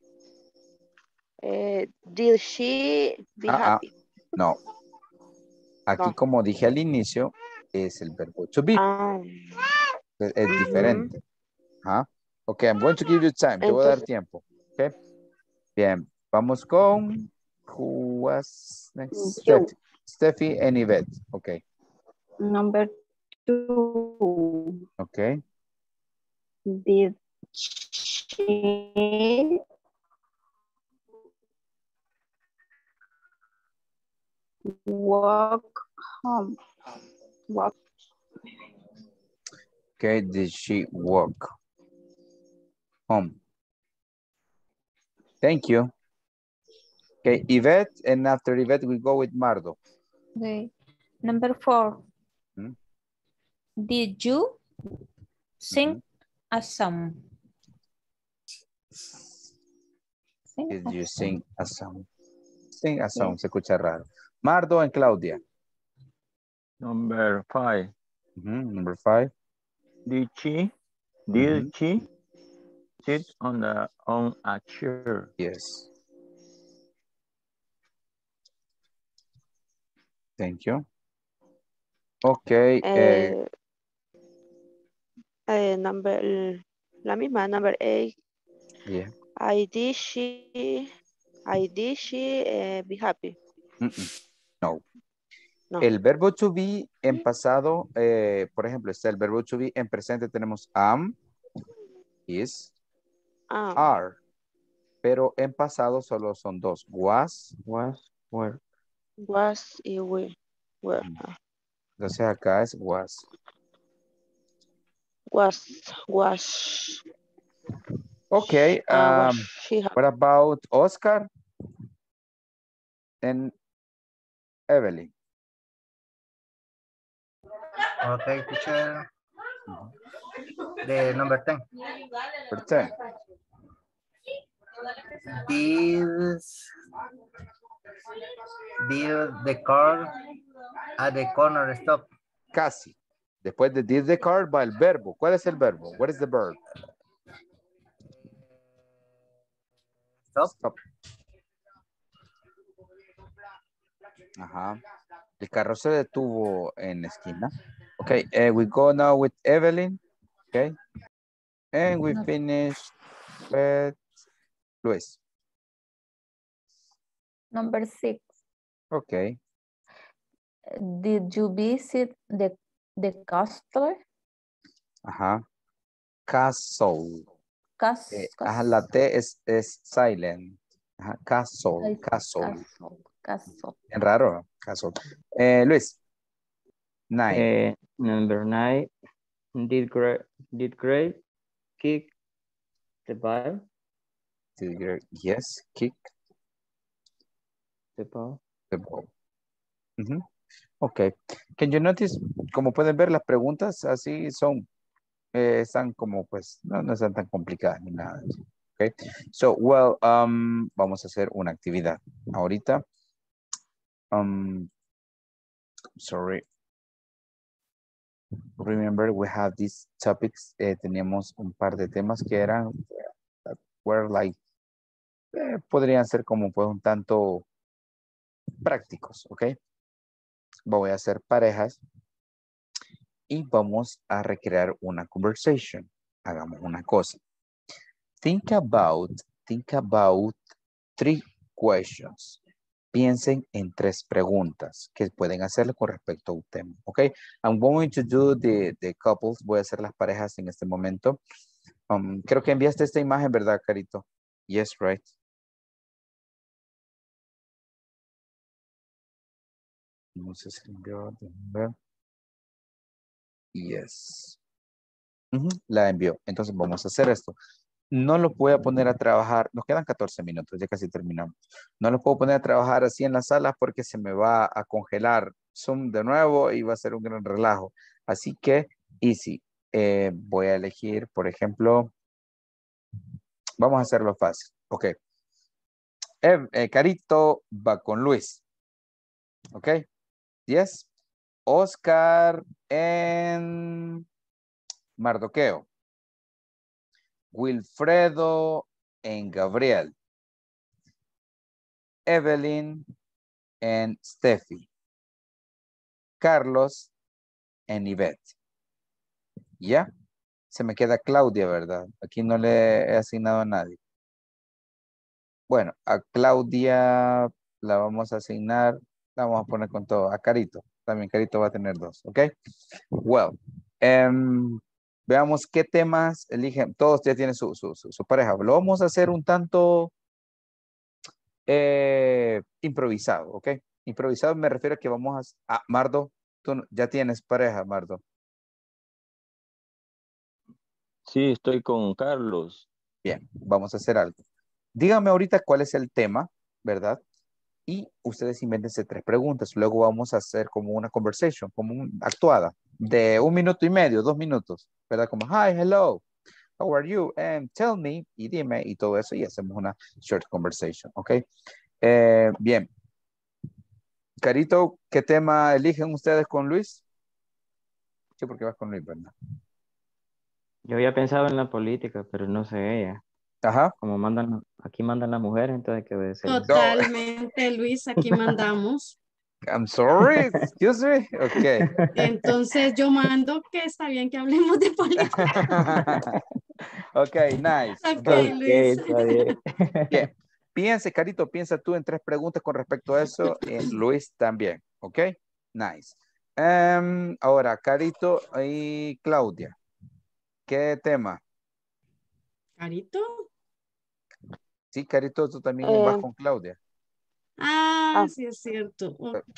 Did she be happy? No. Aquí, como dije al inicio, es el verbo to be. Es diferente. Ok, I'm going to give you time. Te voy a dar tiempo. Okay. Bien, vamos con... Who was next? Steffi and Yvette. Okay. Number 2. Okay. Did she walk home? Okay, did she walk home? Thank you. Okay, Yvette, and after Yvette, we go with Mardo. Okay, number 4. Did you sing a song? Did you sing a song? Sing a song, se escucha raro. Mardo and Claudia. Number 5. Number 5. Did she sit on a chair? Yes. Thank you. Okay. La misma, number 8. Yeah. Did she be happy? No. El verbo to be en pasado, por ejemplo, está el verbo to be en presente, tenemos am, is, are. pero en pasado solo son dos. Was, were. Was y were. Entonces acá es was. Was. Okay. What about Oscar and Evelyn? Okay, teacher. The number 10. Number 10. Did the car at the corner stop? Casi. Después de did the car va el verbo. ¿Cuál es el verbo? What is the verb? Stop. Ajá. El carro se detuvo en la esquina. Okay, we go now with Evelyn. Okay. And we finish with Luis. Number 6. Okay. Did you visit the castle? Ajá. Castle. Castle. La T es silent. Ajá. Castle. En raro. Castle. Luis. 9. Number 9. Did Greg kick the ball? Yes, kick the ball. Okay. Can you notice, como pueden ver, las preguntas así son, están como pues, no están tan complicadas ni nada. Okay. So, well, vamos a hacer una actividad. Ahorita, sorry. Remember, we have these topics. Teníamos un par de temas que eran, were like, podrían ser como pues un tanto prácticos, ¿ok? Voy a hacer parejas y vamos a recrear una conversation. Hagamos una cosa. Think about 3 questions. Piensen en 3 preguntas que pueden hacerle con respecto a un tema, ¿ok? I'm going to do the couples. Voy a hacer las parejas en este momento. Creo que enviaste esta imagen, ¿verdad, Carito? Yes, right. No sé si envió. Yes. La envió. Entonces vamos a hacer esto. No lo voy a poner a trabajar. Nos quedan 14 minutos, ya casi terminamos. No lo puedo poner a trabajar así en la sala porque se me va a congelar Zoom de nuevo y va a ser un gran relajo. Así que, easy. Voy a elegir, por ejemplo, vamos a hacerlo fácil. Ok. Carito va con Luis. Ok. Yes. Oscar en Mardoqueo. Wilfredo en Gabriel. Evelyn en Steffi. Carlos en Ivette. ¿Ya? Se me queda Claudia, ¿verdad? Aquí no le he asignado a nadie. Bueno, a Claudia la vamos a asignar, la vamos a poner con todo. A Carito, también Carito va a tener 2, ¿ok? Well, veamos qué temas eligen. Todos ya tienen su pareja. Lo vamos a hacer un tanto improvisado, ¿ok? Improvisado me refiero a que vamos a... Mardo, tú ya tienes pareja, Mardo. Sí, estoy con Carlos. Bien, vamos a hacer algo. Díganme ahorita cuál es el tema, ¿verdad? Y ustedes invéntense 3 preguntas. Luego vamos a hacer como una conversation, como una actuada de 1 minuto y medio, 2 minutos, ¿verdad? Como, hi, hello, how are you? Tell me, y dime, y todo eso, y hacemos una short conversation, ¿ok? Bien. Carito, ¿qué tema eligen ustedes con Luis? Sí, porque vas con Luis, ¿verdad? Yo había pensado en la política, pero no sé ella. Ajá. Como aquí mandan las mujeres, entonces hay que obedecer. Totalmente, Luis, aquí mandamos. I'm sorry, excuse me. Ok. Entonces yo mando que está bien que hablemos de política. Ok, nice. Ok, Luis. Está bien. Bien. Piense, Carito, piensa tú en 3 preguntas con respecto a eso. Luis también. Ok, nice. Ahora, Carito y Claudia. ¿Qué tema? Carito. Sí, Carito, tú también vas con Claudia. Ah, sí es cierto. Ok.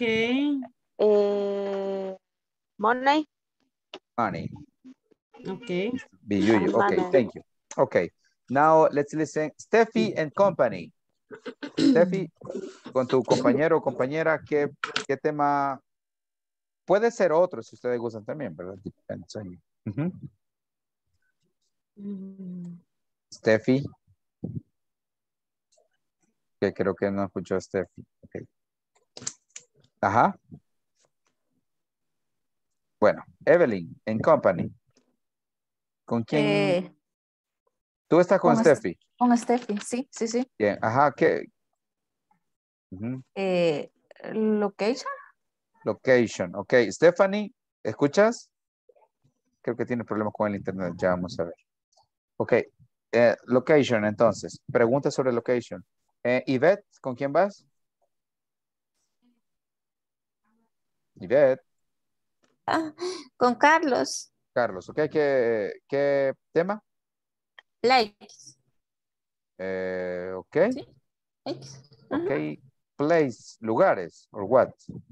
Money. Money. Okay. Biyuyu. Okay, thank you. Okay, now let's listen. Steffi and company. Steffi, con tu compañero o compañera, ¿qué tema? Puede ser otro si ustedes gustan también, ¿verdad? Depends on you. Steffi. Que creo que no escuchó a Steffi. Okay. Ajá. Bueno, Evelyn and company. ¿Con quién? ¿Tú estás con Steffi? Con Steffi, sí. Bien, ajá, ¿qué? Location. Location, ok. Stephanie, ¿escuchas? Creo que tiene problemas con el internet, ya vamos a ver. Ok, location entonces, pregunta sobre location. Yvette, ¿con quién vas? Yvette. Con Carlos. Carlos, ok, ¿qué tema? Likes. Ok. ¿Sí? Ok, place, lugares, or what?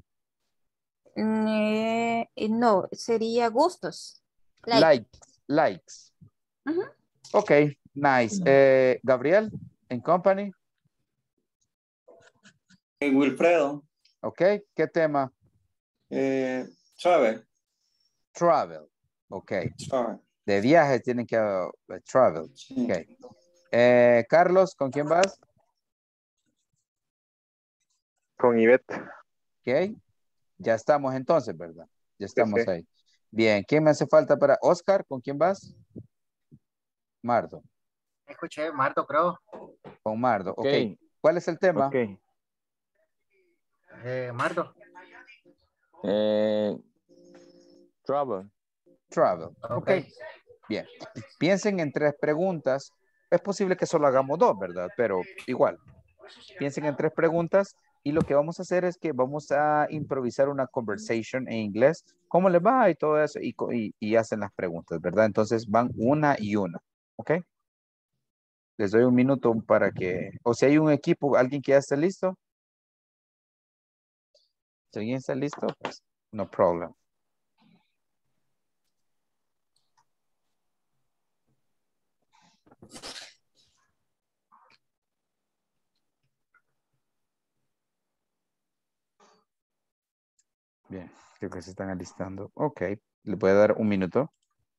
No, sería gustos. Likes. Ok, nice. Gabriel, en company. Wilfredo. Ok, ¿qué tema? Travel. Travel, ok. Travel. De viaje tienen que travel. Sí. Ok. Carlos, ¿con quién vas? Con Ivette. Ok. Ya estamos entonces, ¿verdad? Ya estamos Sí. ahí. Bien, ¿quién me hace falta para Oscar? ¿Con quién vas? Mardo. Escuché, Mardo, creo. Con Mardo, ok. Okay. ¿Cuál es el tema? Okay. Mardo. Travel. Travel, ok. Bien. Piensen en 3 preguntas. Es posible que solo hagamos 2, ¿verdad? Pero igual. Piensen en 3 preguntas y lo que vamos a hacer es que vamos a improvisar una conversation en inglés. ¿Cómo les va? Y todo eso. Y hacen las preguntas, ¿verdad? Entonces van una y una. ¿Ok? Les doy un minuto para que... O si hay un equipo, alguien que ya esté listo. Si alguien está listo, pues no problem. Bien, creo que se están alistando. Ok, le voy a dar un minuto.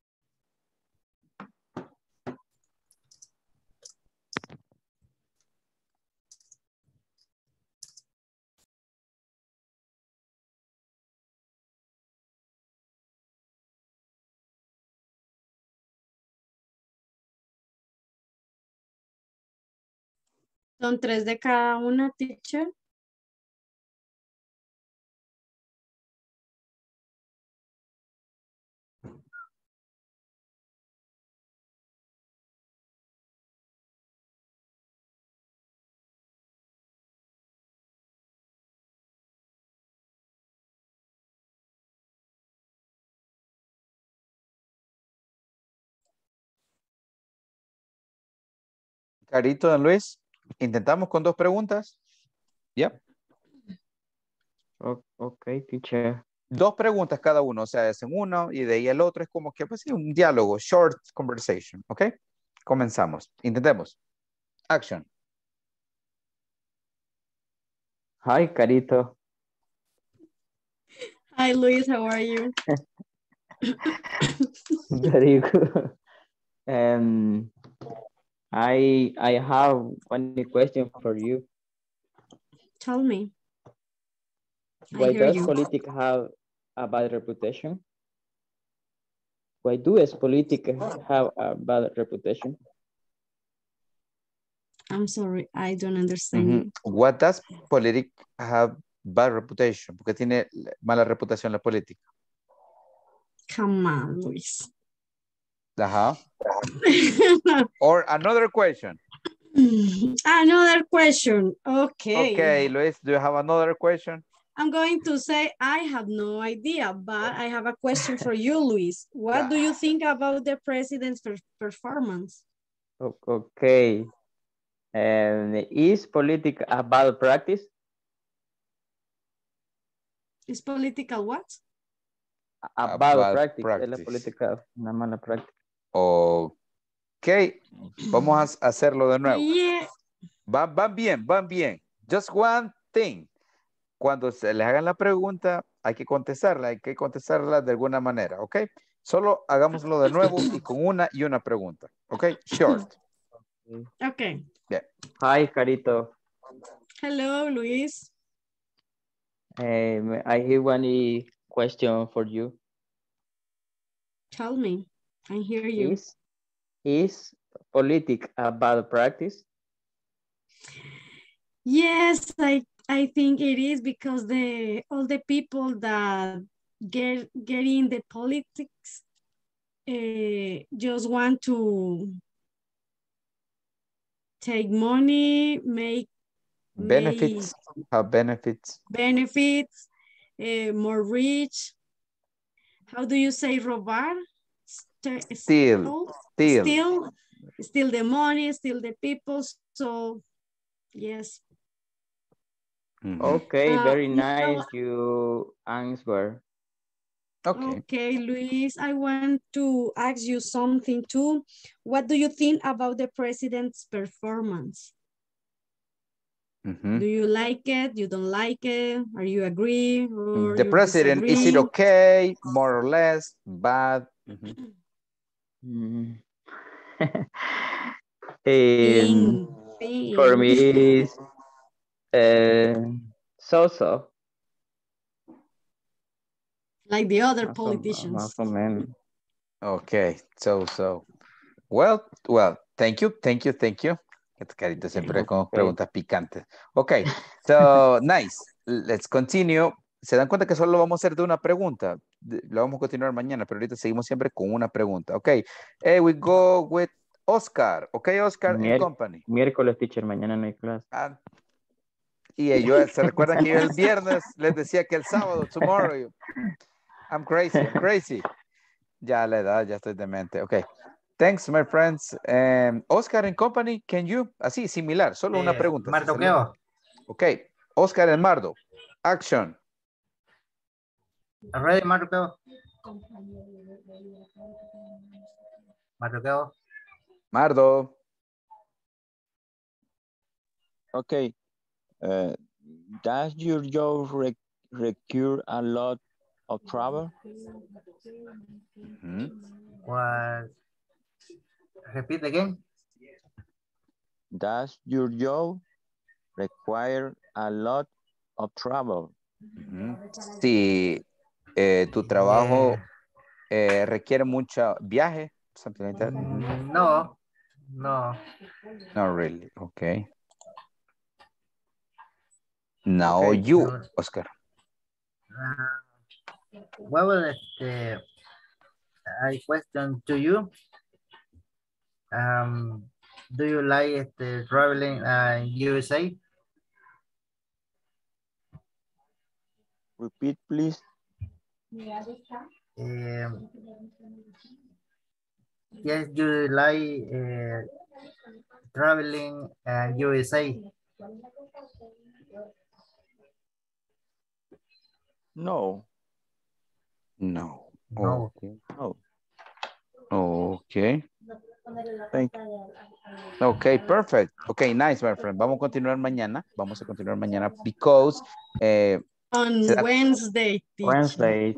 Son 3 de cada una, teacher. Carito, don Luis, intentamos con 2 preguntas. ¿Ya? Ok, teacher. 2 preguntas cada uno, o sea, hacen uno y de ahí el otro es como que, pues sí, un diálogo, short conversation, ¿ok? Comenzamos, intentemos. Action. Hi, Carito. Hi, Luis, how are you? Very good. I have one question for you. Tell me. Why does politics have a bad reputation? Why does politics have a bad reputation? I'm sorry, I don't understand you. What does politics have bad reputation? ¿Por qué tiene mala reputación la política? Come on, Luis. Ajá. Or another question. Another question. Okay. Okay, Luis, do you have another question? I'm going to say I have no idea, but I have a question for you, Luis. What do you think about the president's performance? Okay. And is politics a bad practice? Is political what? A bad practice. Es la política una mala práctica. Ok. Vamos a hacerlo de nuevo. Yeah. Van bien, van bien. Just one thing. Cuando se les hagan la pregunta, hay que contestarla de alguna manera, ¿ok? Solo hagámoslo de nuevo y con una pregunta, ¿ok? Short. Okay. Yeah. Hi, Carito. Hello, Luis. I have one question for you. Tell me. I hear you. Is politics a bad practice? Yes, I think it is because all the people that get in the politics just want to take money, make benefits, have benefits. Benefits, more rich. How do you say robar? Steal the money, steal the people. So, yes. Okay, very nice you answer. Okay, Luis, I want to ask you something too. What do you think about the president's performance? Do you like it? You don't like it? Are you agree? Or the president, disagree? is it okay? More or less, bad? For me, so-so. Like the other politicians. Okay, so. Well, thank you. Este Carito siempre con preguntas picantes. Okay, so nice. Let's continue. ¿Se dan cuenta que solo vamos a hacer de una pregunta? Lo vamos a continuar mañana, pero ahorita seguimos siempre con una pregunta. Okay, we go with Oscar. Okay, Oscar and company. Miércoles, teacher, mañana no hay clase. Y ellos, ¿se recuerdan que yo el viernes les decía que el sábado, tomorrow? I'm crazy. Ya la edad, ya estoy demente. Okay. Thanks, my friends. Oscar and company, can you? Así, similar, solo una pregunta. Mardoqueo. Ok, Oscar and Mardo. Action. Ready, Mardoqueo. Mardoqueo. Mardo. Okay. Does your job require a lot of travel? What? Repeat again. Does your job require a lot of travel? Si tu trabajo requiere mucho viaje, something like that. No. Not really, okay. Now okay. You, Oscar. Well, I question to you. Do you like traveling in USA? Repeat, please. Yes, you like traveling in USA? No. Okay. No. Okay. Thank you. Okay, perfect. Okay, nice, my friend. Vamos a continuar mañana because on Wednesday, teacher.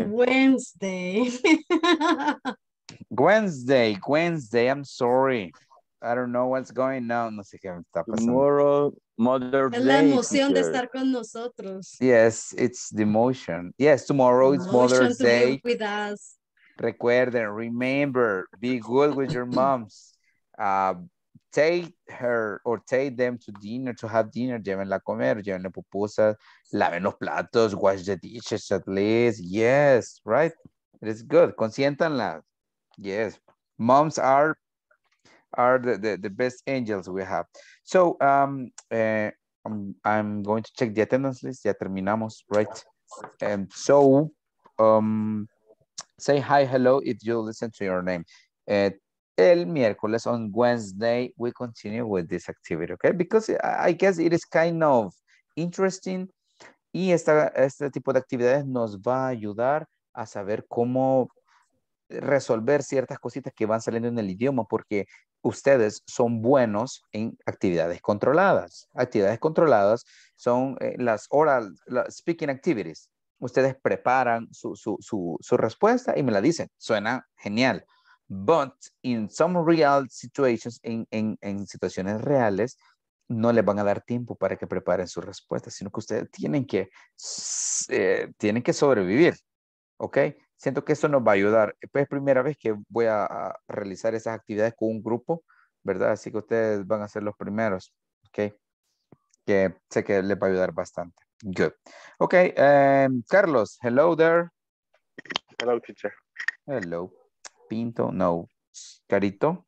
Wednesday, I'm sorry. I don't know what's going on. No sé qué me está pasando. Tomorrow, Mother's Day. Es la emoción de estar con nosotros. Yes, it's the emotion. Yes, tomorrow is Mother's Day. With us. Recuerden, remember, be good with your moms. Take her or take them to dinner, to have dinner. Llévenla a comer, llévenla pupusas, laven los platos, wash the dishes at least. Yes, right? It is good. Consiéntanla. Yes. Moms are the best angels we have. So, I'm going to check the attendance list. Ya terminamos, right? And so, say hi, hello, if you listen to your name. el miércoles, on Wednesday, we continue with this activity, okay? Because I guess it is kind of interesting y este tipo de actividades nos va a ayudar a saber cómo resolver ciertas cositas que van saliendo en el idioma porque ustedes son buenos en actividades controladas. Actividades controladas son las oral speaking activities. Ustedes preparan su respuesta y me la dicen. Suena genial. But in some real situations, en situaciones reales, no les van a dar tiempo para que preparen su respuesta, sino que ustedes tienen que sobrevivir. ¿Ok? Siento que eso nos va a ayudar. Pues es primera vez que voy a realizar esas actividades con un grupo, ¿verdad? Así que ustedes van a ser los primeros, ¿ok? Que sé que les va a ayudar bastante. Good. Ok, Carlos, hello there. Hello, teacher. Hello. Pinto, no. Carito.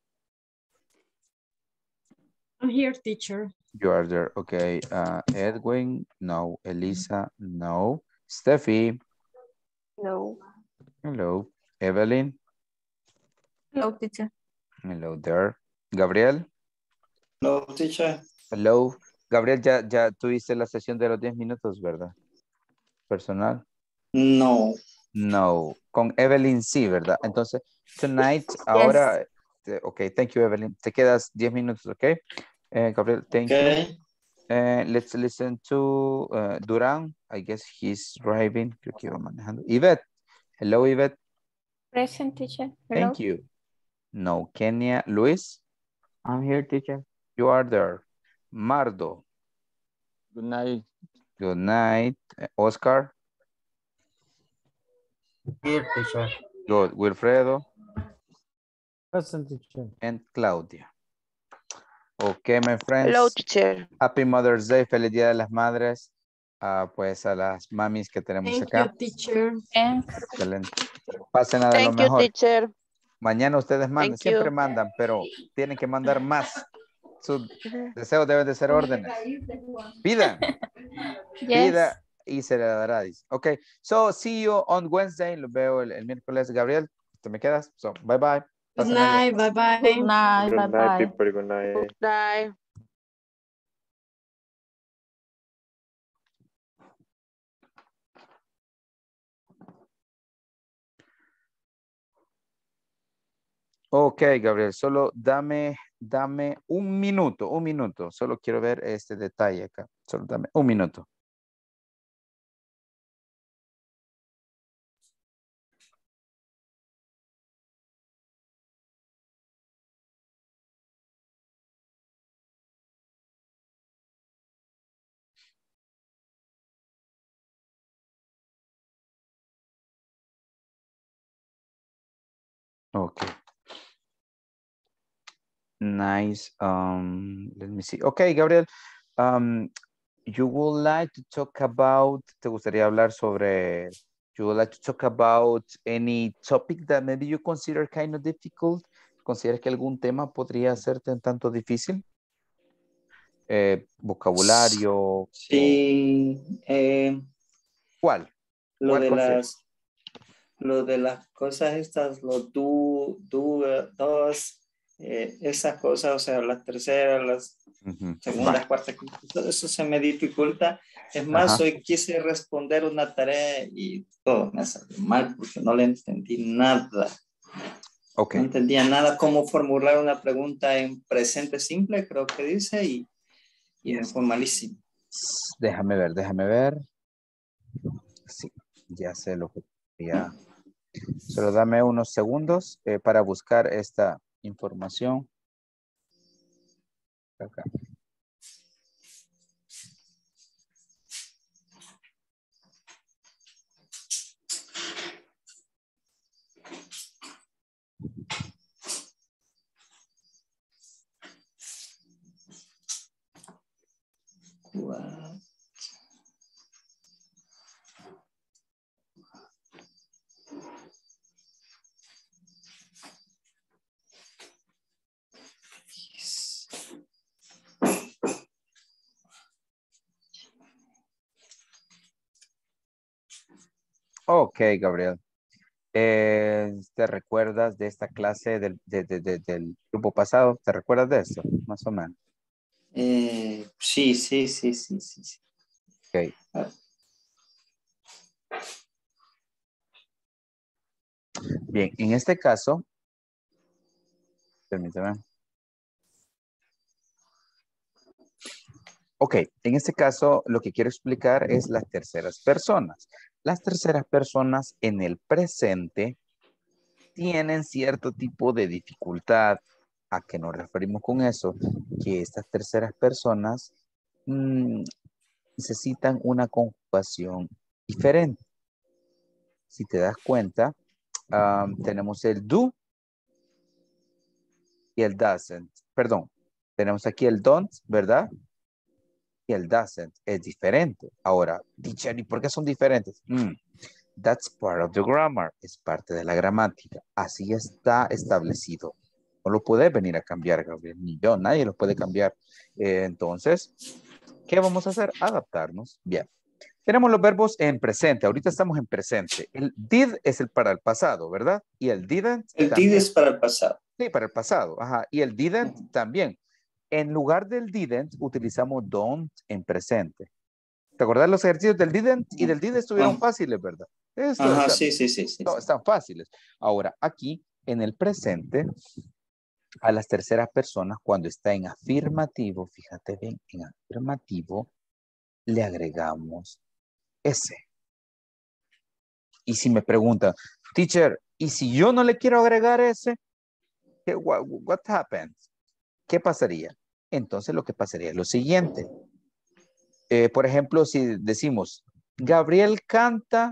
I'm here, teacher. You are there, okay. Edwin, no. Elisa, no. Steffi. No. Hello. Evelyn. Hello, teacher. Hello there. Gabriel. Hello, teacher. Hello. Gabriel, ya tuviste la sesión de los 10 minutos, ¿verdad? Personal. No. No. Con Evelyn sí, ¿verdad? Entonces, tonight, ahora, ok, thank you, Evelyn. Te quedas 10 minutos, ok? Gabriel, thank you. Let's listen to Durán. I guess he's driving. Creo que iba manejando. Yvette. Hello, Yvette. Present, teacher. Hello. Thank you. No. Kenya. Luis. I'm here, teacher. You are there. Mardo. Good night. Good night. Oscar. Here, teacher. Good. Wilfredo. Present, teacher. And Claudia. Okay, my friends. Hello, teacher. Happy Mother's Day. Feliz Día de las Madres. Pues a las mamis que tenemos Thank acá. you, teacher. Excelente. Pasen a de lo Thank you, mejor. teacher. Mañana ustedes mandan, Thank siempre you. mandan, pero tienen que mandar más. Sus deseos deben de ser órdenes. Pida. Yes. Pida y se le dará. Ok, so see you on Wednesday. Lo veo el miércoles, Gabriel. ¿Te me quedas? So, bye bye. Good Pasen night, bye bye. Good night, Good night, bye-bye. people. Good night. Good night. Ok, Gabriel, solo dame un minuto. Solo quiero ver este detalle acá. Solo dame un minuto. Ok. Nice. Let me see. Okay, Gabriel. You would like to talk about, ¿te gustaría hablar sobre, you would like to talk about any topic that maybe you consider kind of difficult? ¿Consideras que algún tema podría hacerte un tanto difícil? Vocabulario. Sí. ¿Cuál? Lo ¿Cuál de consideras? las cosas estas, los dos, esas cosas, o sea, las terceras, las segundas, cuartas, todo eso se me dificulta. Es más, hoy quise responder una tarea y todo me salió mal porque no le entendí nada. Okay. No entendía nada cómo formular una pregunta en presente simple, creo que dice, y fue malísimo. Déjame ver. Sí, ya sé lo que ya. Solo dame unos segundos para buscar esta información. Acá. Wow. Ok, Gabriel. ¿Te recuerdas de esta clase del grupo pasado? ¿Te recuerdas de esto? Más o menos. Sí, sí, sí, sí, sí, sí. Ok. Bien, en este caso, permítame. Ok, en este caso lo que quiero explicar es las terceras personas. Las terceras personas en el presente tienen cierto tipo de dificultad. ¿A qué nos referimos con eso? Que estas terceras personas necesitan una conjugación diferente. Si te das cuenta, tenemos el do y el doesn't. Perdón, tenemos aquí el don't, ¿verdad? Y el doesn't es diferente. Ahora, teacher, ¿y por qué son diferentes? That's part of the grammar. Es parte de la gramática. Así está establecido. No lo puedes venir a cambiar, Gabriel. Ni yo, nadie lo puede cambiar. Entonces, ¿qué vamos a hacer? Adaptarnos. Bien. Tenemos los verbos en presente. Ahorita estamos en presente. El did es el para el pasado, ¿verdad? Y el didn't El también. did es para el pasado. Sí, para el pasado. Ajá. Y el didn't también. En lugar del didn't, utilizamos don't en presente. ¿Te acordás? Los ejercicios del didn't y del did estuvieron fáciles, ¿verdad? Ajá, sí, sí, sí, sí. Están fáciles. Ahora, aquí, en el presente, a las terceras personas, cuando está en afirmativo, fíjate bien, en afirmativo, le agregamos ese. Y si me preguntan, teacher, ¿y si yo no le quiero agregar ese? What happens? ¿Qué pasaría? Entonces lo que pasaría es lo siguiente. Por ejemplo, si decimos, Gabriel canta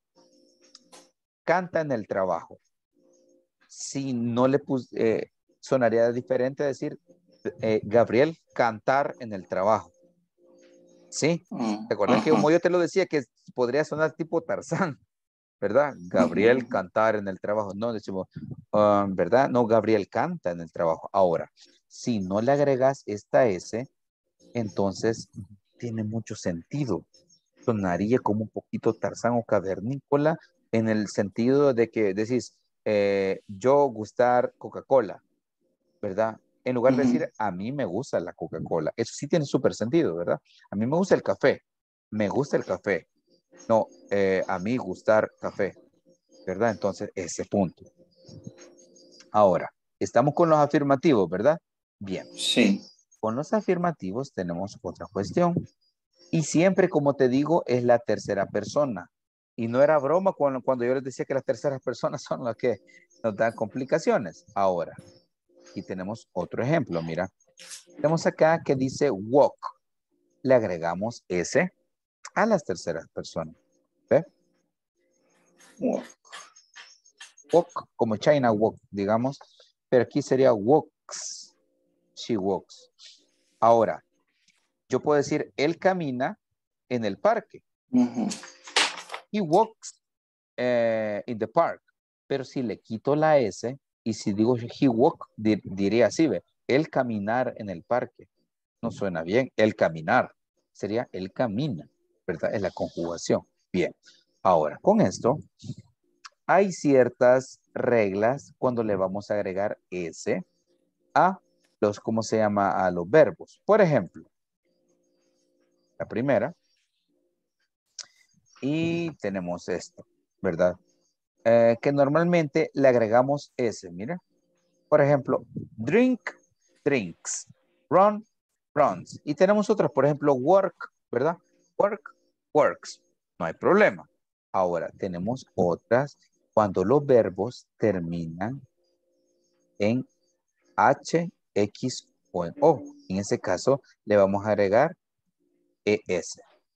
en el trabajo. Si no le puse, sonaría diferente decir, Gabriel cantar en el trabajo. ¿Sí? ¿Te acuerdas que como yo te lo decía que podría sonar tipo Tarzán? ¿Verdad? Gabriel cantar en el trabajo. No, decimos, ¿verdad? No, Gabriel canta en el trabajo. Ahora, si no le agregas esta S, entonces tiene mucho sentido. Sonaría como un poquito Tarzán o cavernícola en el sentido de que decís, yo gustar Coca-Cola, ¿verdad? En lugar de decir, a mí me gusta la Coca-Cola. Eso sí tiene súper sentido, ¿verdad? A mí me gusta el café. Me gusta el café. No, a mí gustar café, ¿verdad? Entonces, ese punto. Ahora, estamos con los afirmativos, ¿verdad? Bien. Sí. Con los afirmativos tenemos otra cuestión. Y siempre, como te digo, es la tercera persona. Y no era broma cuando yo les decía que las terceras personas son las que nos dan complicaciones. Ahora, aquí tenemos otro ejemplo, mira. Tenemos acá que dice walk. Le agregamos ese a las terceras personas. ¿Ve? Walk. Walk, como China walk, digamos. Pero aquí sería walks. She walks. Ahora, yo puedo decir, él camina en el parque. He walks in the park. Pero si le quito la S y si digo he walk, diría así, ¿ve? El caminar en el parque. No suena bien. El caminar. Sería el camina, ¿verdad? Es la conjugación. Bien. Ahora, con esto, hay ciertas reglas cuando le vamos a agregar S a los, ¿cómo se llama? A los verbos. Por ejemplo, la primera. Y tenemos esto, ¿verdad? Que normalmente le agregamos S, mira. Por ejemplo, drink, drinks. Run, runs. Y tenemos otras, por ejemplo, work, ¿verdad? Work, works. No hay problema. Ahora, tenemos otras cuando los verbos terminan en H, X o en O. En ese caso, le vamos a agregar ES.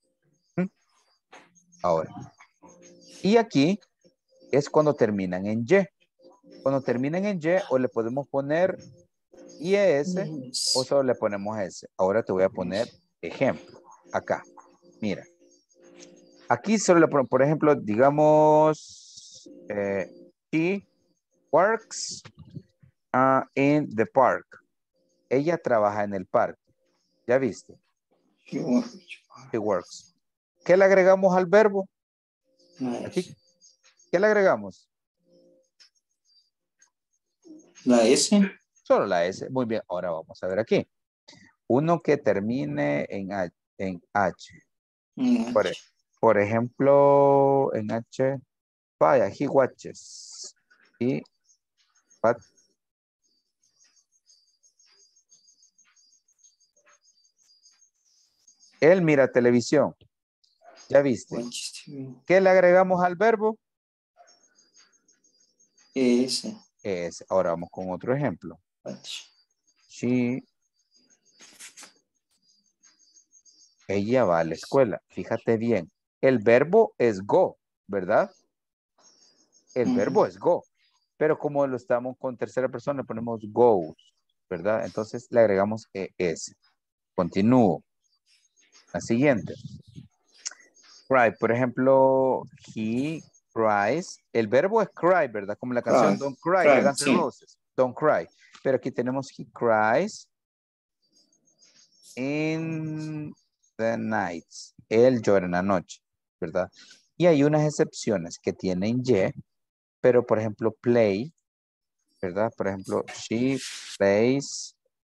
Ahora, y aquí es cuando terminan en Y. Cuando terminan en Y, o le podemos poner IES o solo le ponemos S. Ahora te voy a poner ejemplo. Acá, mira. Aquí solo le ponemos, por ejemplo, digamos, she works in the park. Ella trabaja en el parque. ¿Ya viste? She works. ¿Qué le agregamos al verbo? Aquí. ¿Qué le agregamos? La S. Solo la S. Muy bien. Ahora vamos a ver aquí. Uno que termine en H. Por ejemplo, en H. Vaya, he watches. Y what? Él mira televisión. ¿Ya viste? ¿Qué le agregamos al verbo? S. Ahora vamos con otro ejemplo. Ella va a la escuela. Fíjate bien. El verbo es go, ¿verdad? El verbo es go. Pero como lo estamos con tercera persona, le ponemos goes, ¿verdad? Entonces le agregamos ES. Continúo. La siguiente. Cry, por ejemplo, he cries. El verbo es cry, ¿verdad? Como la canción Don't Cry de Guns N' Roses. Don't cry. Pero aquí tenemos he cries in the nights. Él llora en la noche, ¿verdad? Y hay unas excepciones que tienen Y, pero por ejemplo, play, ¿verdad? Por ejemplo, she plays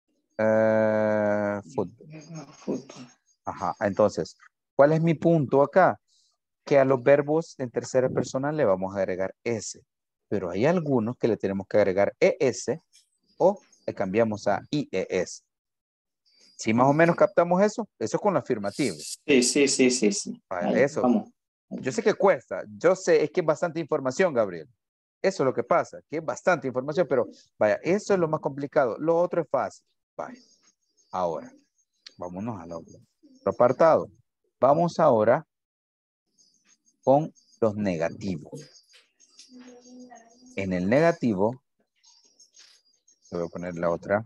fútbol. Ajá, entonces, ¿cuál es mi punto acá? Que a los verbos en tercera persona le vamos a agregar S, pero hay algunos que le tenemos que agregar ES o le cambiamos a IES. ¿Sí más o menos captamos eso? Eso es con la afirmativa. Sí. Vaya, eso. Vamos. Yo sé que cuesta, yo sé, es que es bastante información, Gabriel. Eso es lo que pasa, que es bastante información, pero vaya, eso es lo más complicado. Lo otro es fácil. Vaya. Ahora, vámonos al otro apartado. Vamos ahora con los negativos. En el negativo, voy a poner la otra.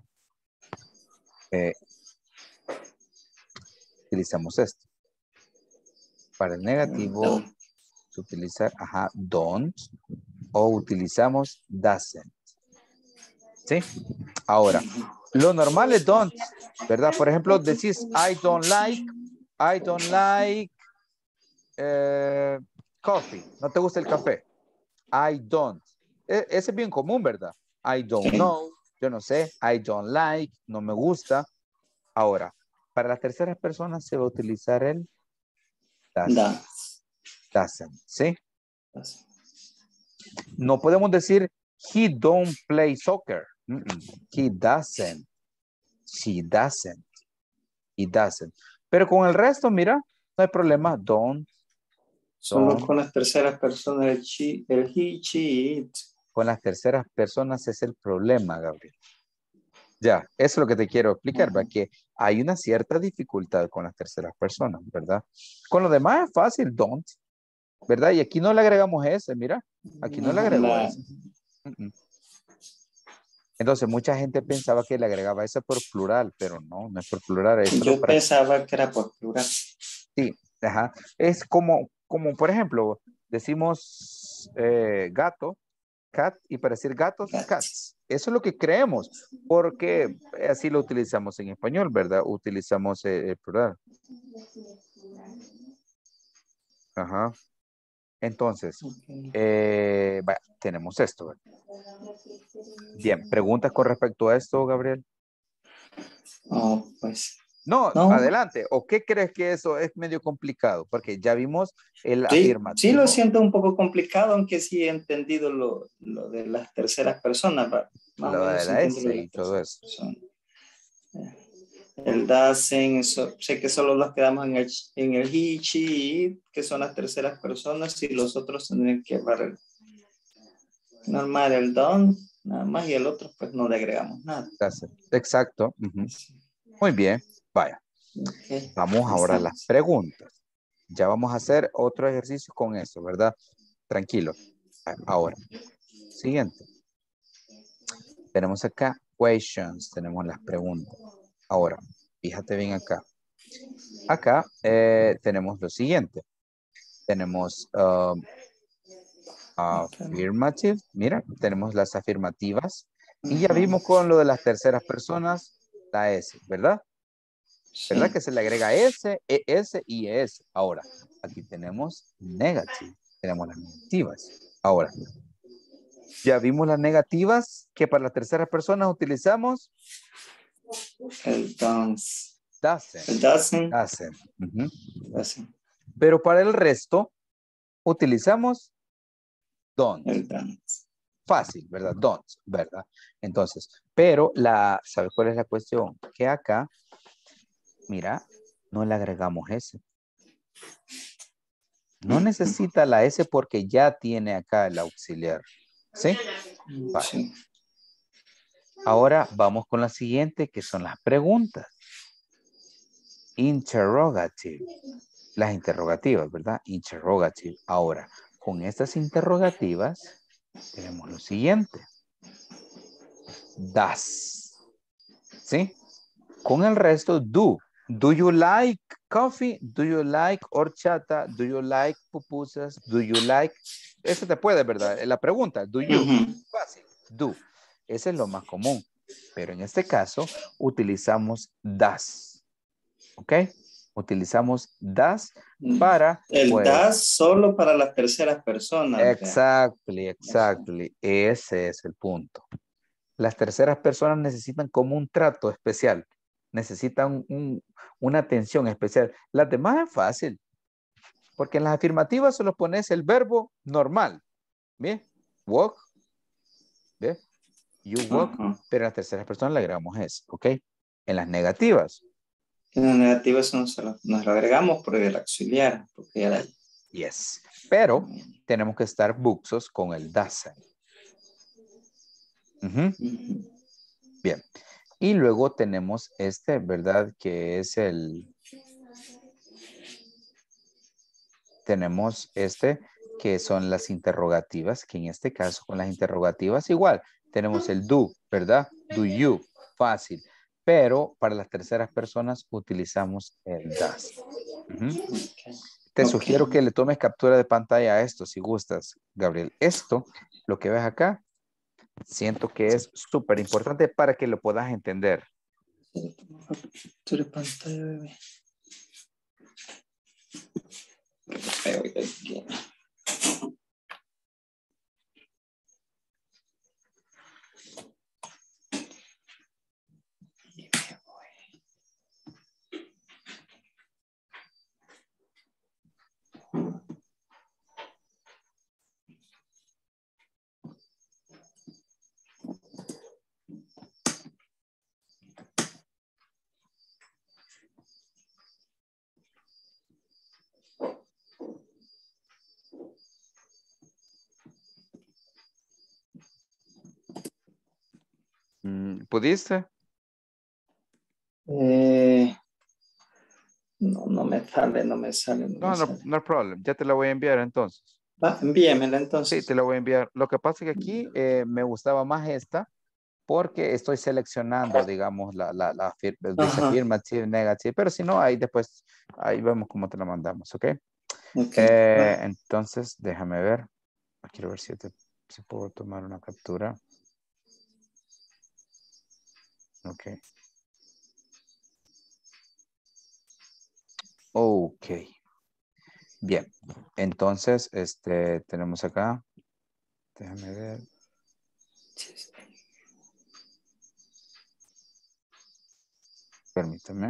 Utilizamos esto. Para el negativo, utilizar, don't, o utilizamos doesn't. ¿Sí? Ahora, lo normal es don't, ¿verdad? Por ejemplo, decís I don't like coffee. ¿No te gusta el café? I don't. Ese es bien común, ¿verdad? I don't know. Yo no sé. I don't like. No me gusta. Ahora, para las terceras personas se va a utilizar el doesn't. ¿Sí? No podemos decir he don't play soccer. He doesn't. She doesn't. He doesn't. Pero con el resto, mira, no hay problema. Don't. Solo con las terceras personas, el he, she, it. Con las terceras personas es el problema, Gabriel. Ya, eso es lo que te quiero explicar, ¿verdad? Que hay una cierta dificultad con las terceras personas, ¿verdad? Con lo demás es fácil, don't, ¿verdad? Y aquí no le agregamos ese, mira, aquí no le agregó ese. Entonces, mucha gente pensaba que le agregaba ese por plural, pero no es por plural. Yo pensaba que era por plural. Sí, ajá. Es como por ejemplo, decimos gato, cat, y para decir gatos, cats. Eso es lo que creemos, porque así lo utilizamos en español, ¿verdad? Utilizamos el plural. Ajá. Entonces, tenemos esto, ¿verdad? Bien, ¿preguntas con respecto a esto, Gabriel? Pues. No, adelante. ¿O qué crees que eso es medio complicado? Porque ya vimos el afirmativo. Sí, lo siento un poco complicado, aunque sí he entendido lo de las terceras personas. Lo de la S y todo eso. El doesn't, sé que solo nos quedamos en el he, she, it, que son las terceras personas, y los otros tendrían que barrer. Normal, el don't, nada más, y el otro pues no le agregamos nada. Exacto. Muy bien, vaya. Vamos ahora a las preguntas. Ya vamos a hacer otro ejercicio con eso, ¿verdad? Tranquilo. Ahora, siguiente. Tenemos acá questions, tenemos las preguntas. Ahora, fíjate bien acá. Acá tenemos lo siguiente. Tenemos affirmative. Mira, tenemos las afirmativas. Y ya vimos con lo de las terceras personas, la S, ¿verdad? ¿Verdad que se le agrega S, ES y ES? Ahora, aquí tenemos negative. Tenemos las negativas. Ahora, Ya vimos las negativas que para las terceras personas utilizamos el doesn't. Doesn't. El doesn't. Doesn't. Ujú. Doesn't. Pero para el resto utilizamos don't. El don't. Fácil, ¿verdad? Don't, ¿verdad? Entonces, pero ¿sabes cuál es la cuestión? Que acá, mira, no le agregamos S. No necesita la S porque ya tiene acá el auxiliar. ¿Sí? Vale. Sí. Ahora vamos con la siguiente, que son las preguntas. Interrogative. Las interrogativas, ¿verdad? Interrogative. Ahora, con estas interrogativas, tenemos lo siguiente. Does. ¿Sí? Con el resto, do. Do you like coffee? Do you like horchata? Do you like pupusas? Do you like... Eso te puede, ¿verdad? La pregunta, do you. Fácil. Do. Ese es lo más común. Pero en este caso, utilizamos does. ¿Ok? Utilizamos does para... El pues, does solo para las terceras personas. Exactly. Ese es el punto. Las terceras personas necesitan como un trato especial. Necesitan una atención especial. Las demás es fácil. Porque en las afirmativas solo pones el verbo normal. ¿Bien? Walk. ¿Bien? You walk. Pero en las terceras personas le agregamos eso. ¿Ok? En las negativas. En las negativas nos lo agregamos por el auxiliar. Porque ya Yes. Pero tenemos que estar buxos con el doesn't. Bien. Y luego tenemos este, ¿verdad? Que es tenemos este, que son las interrogativas, que en este caso con las interrogativas igual. Tenemos el do, ¿verdad? Do you, fácil. Pero para las terceras personas utilizamos el does. Te sugiero que le tomes captura de pantalla a esto, si gustas, Gabriel. Esto, lo que ves acá, siento que es súper importante para que lo puedas entender. Captura de pantalla, bebé. ¿Pudiste? No me sale. No problem. Ya te la voy a enviar entonces. Envíamela entonces. Sí, te la voy a enviar. Lo que pasa es que aquí me gustaba más esta porque estoy seleccionando, digamos, dice affirmative, negative, pero si no, ahí después, ahí vemos cómo te la mandamos, ¿ok? Entonces, déjame ver. Quiero ver si puedo tomar una captura. Ok. Ok. Bien. Entonces, tenemos acá. Déjame ver. Permítame.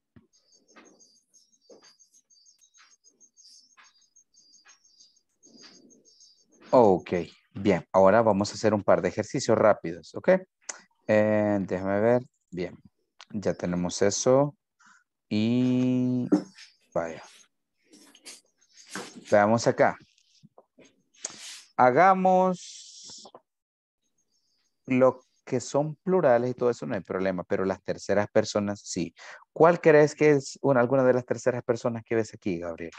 Ok, bien. Ahora vamos a hacer un par de ejercicios rápidos, ¿ok? Déjame ver. Bien. Ya tenemos eso. Y vaya. Veamos acá. Hagamos lo que son plurales y todo eso no hay problema, pero las terceras personas sí. ¿Cuál crees que es alguna de las terceras personas que ves aquí, Gabriel?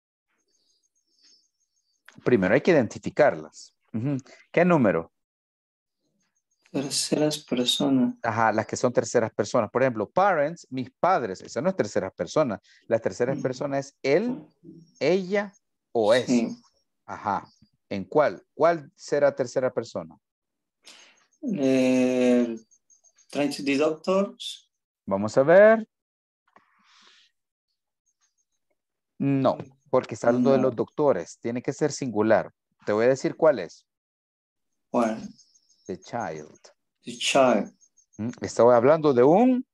Primero hay que identificarlas. ¿Qué número? Terceras personas. Ajá, las que son terceras personas. Por ejemplo, parents, mis padres. Esa no es tercera persona. La tercera persona es él, ella o es. Sí. Ajá. ¿En cuál? ¿Cuál será tercera persona? Trying to the doctors. Vamos a ver. No, porque está hablando de los doctores. Tiene que ser singular. Te voy a decir cuál es. ¿Cuál? The child. The child. Estaba hablando de un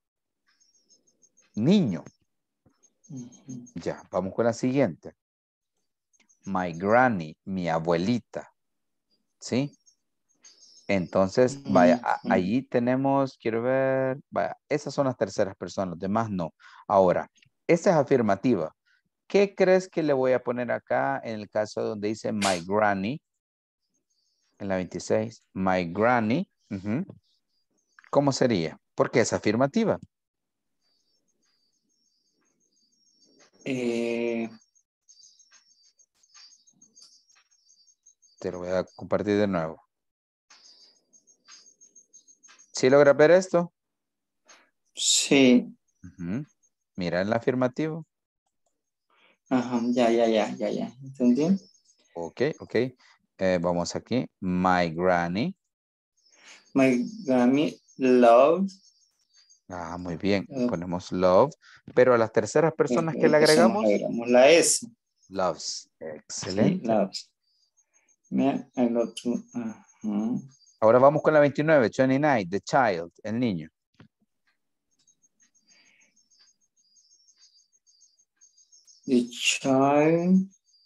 niño. Ya, vamos con la siguiente. My granny, mi abuelita. ¿Sí? Entonces, vaya, allí tenemos, quiero ver, vaya, esas son las terceras personas, los demás no. Ahora, esta es afirmativa. ¿Qué crees que le voy a poner acá en el caso donde dice my granny? En la 26, my granny. ¿Cómo sería? Porque es afirmativa. Te lo voy a compartir de nuevo. ¿Sí logra ver esto? Sí. Mira el afirmativo. Ajá, ya. ¿Entendí? Ok. Vamos aquí. My granny. My granny loves. Ah, muy bien. Ponemos love. Pero a las terceras personas que le agregamos. Agregamos la S. Loves. Excelente. Sí, loves. Mira, el otro. Ahora vamos con la 29. 29. The child. El niño. The child.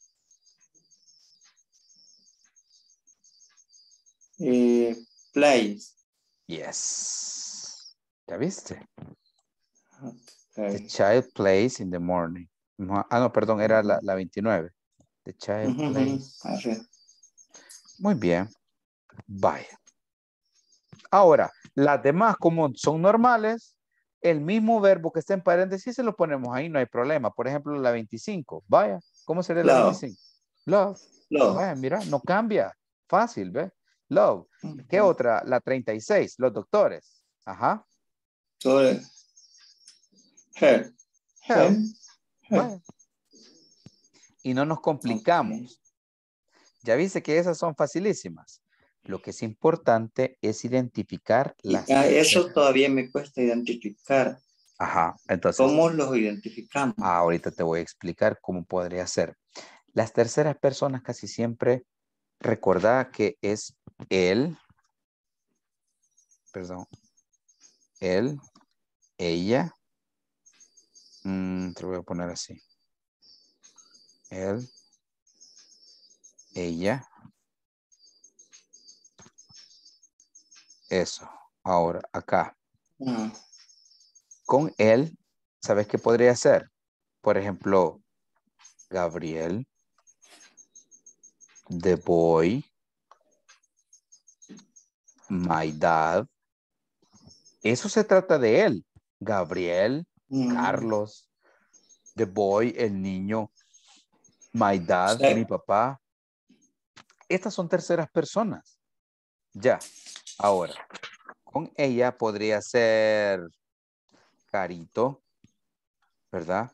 Plays. Yes. ¿Ya viste? Okay. The child plays in the morning. Ah, no, perdón, era la 29. The child plays. Muy bien. Vaya. Ahora, las demás, como son normales, el mismo verbo que está en paréntesis se lo ponemos ahí, no hay problema. Por ejemplo, la 25. Vaya, ¿cómo sería la 25? Love. Vaya, mira, no cambia. Fácil, ¿ves? Love. ¿Qué otra? La 36, los doctores. Ajá. Her. Vaya. Y no nos complicamos. Ya viste que esas son facilísimas. Lo que es importante es identificar las... Eso todavía me cuesta identificar. Ajá, entonces... ¿Cómo los identificamos? Ahorita te voy a explicar cómo podría ser. Las terceras personas casi siempre recordá que es él, perdón, él, ella, te lo voy a poner así. Él, ella. Eso. Ahora, acá. Con él, ¿sabes qué podría ser? Por ejemplo, Gabriel, the boy, my dad. Eso se trata de él. Gabriel, Carlos, the boy, el niño, my dad, mi papá. Estas son terceras personas. Ya. Ahora, con ella podría ser Carito, ¿verdad?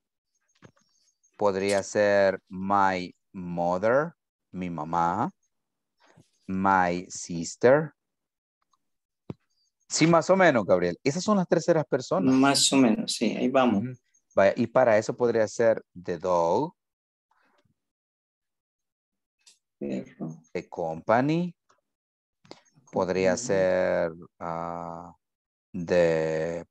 Podría ser my mother, mi mamá, my sister. Sí, más o menos, Gabriel. Esas son las terceras personas. Más o menos, sí, ahí vamos. Vaya, y para eso podría ser the dog, the company, podría ser the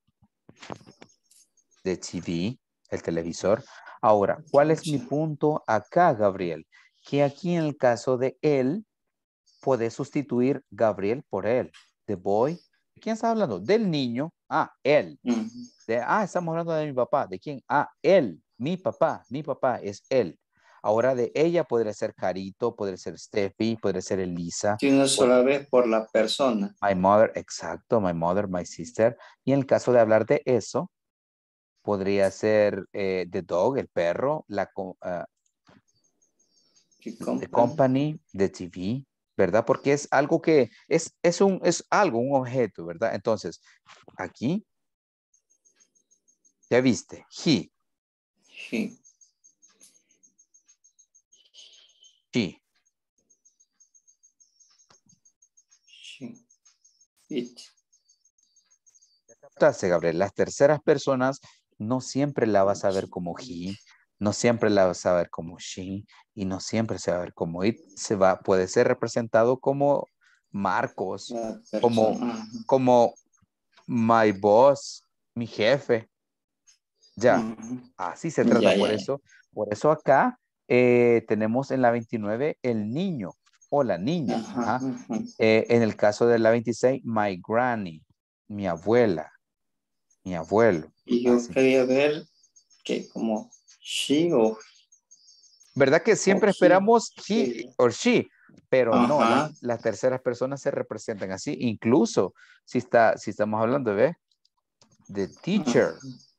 TV, el televisor. Ahora, ¿cuál es mi punto acá, Gabriel? Que aquí en el caso de él, puede sustituir Gabriel por él. The boy. ¿De quién está hablando? Del niño. Ah, él. Estamos hablando de mi papá. ¿De quién? Ah, él. Mi papá es él. Ahora de ella podría ser Carito, podría ser Steffi, podría ser Elisa. Y una sola vez por la persona. My mother, exacto. My mother, my sister. Y en el caso de hablar de eso, podría ser the dog, el perro, the company, the TV, ¿verdad? Porque es algo que es algo, un objeto, ¿verdad? Entonces, aquí, ya viste, he. He. She. She. It. Gabriel, las terceras personas no siempre la vas a ver como he, no siempre la vas a ver como she, y no siempre se va a ver como it. Puede ser representado como Marcos, como my boss, mi jefe. Ya, así se trata. Por eso acá tenemos en la 29 el niño o la niña. En el caso de la 26, my granny, mi abuela, mi abuelo. Y yo quería ver que como she o... ¿Verdad que siempre esperamos he or she? Pero no, las terceras personas se representan así. Incluso si estamos hablando de teacher,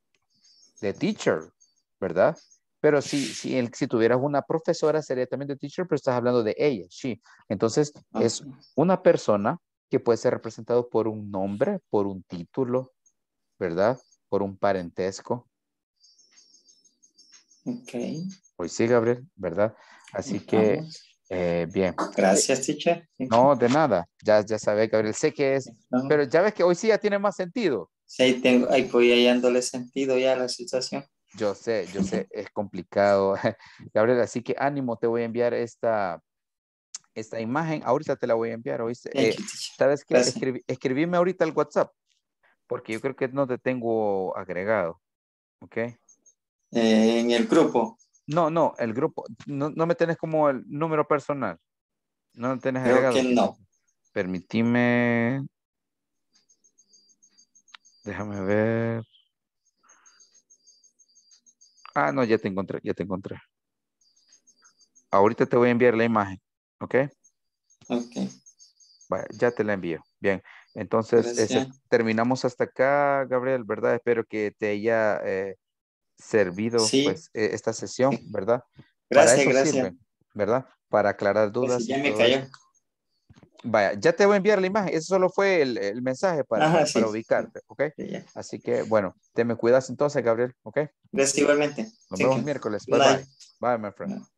¿verdad? Pero si tuvieras una profesora sería también the teacher, pero estás hablando de ella, she. Entonces es una persona que puede ser representado por un nombre, por un título, ¿verdad? Por un parentesco. Ok. Pues sí, Gabriel, ¿verdad? Así que, bien. Gracias, teacher. No, de nada. Ya sabes, Gabriel, sé que es, pero ya ves que hoy sí ya tiene más sentido. Sí, ahí voy hallándole sentido ya a la situación. Yo sé, es complicado. Gabriel, así que ánimo, te voy a enviar esta imagen. Ahorita te la voy a enviar, ¿oíste? ¿Sabes qué? Escribime ahorita al WhatsApp, porque yo creo que no te tengo agregado, ¿ok? En el grupo. No, el grupo. No me tenés como el número personal. No me tenés Creo agregado. que no. Permitime. Déjame ver. Ah, no, ya te encontré. Ahorita te voy a enviar la imagen, ¿ok? Ok. Vaya, ya te la envío. Bien, entonces terminamos hasta acá, Gabriel, ¿verdad? Espero que te haya servido pues esta sesión, ¿verdad? Para eso sirve, ¿verdad? Para aclarar dudas. Pues ya me cayó. Vaya, ya te voy a enviar la imagen. Eso solo fue el mensaje para ubicarte, ¿ok? Sí, así que, bueno, te me cuidas entonces, Gabriel, ¿ok? Gracias igualmente. Nos vemos el miércoles. Bye, bye. Bye, my friend.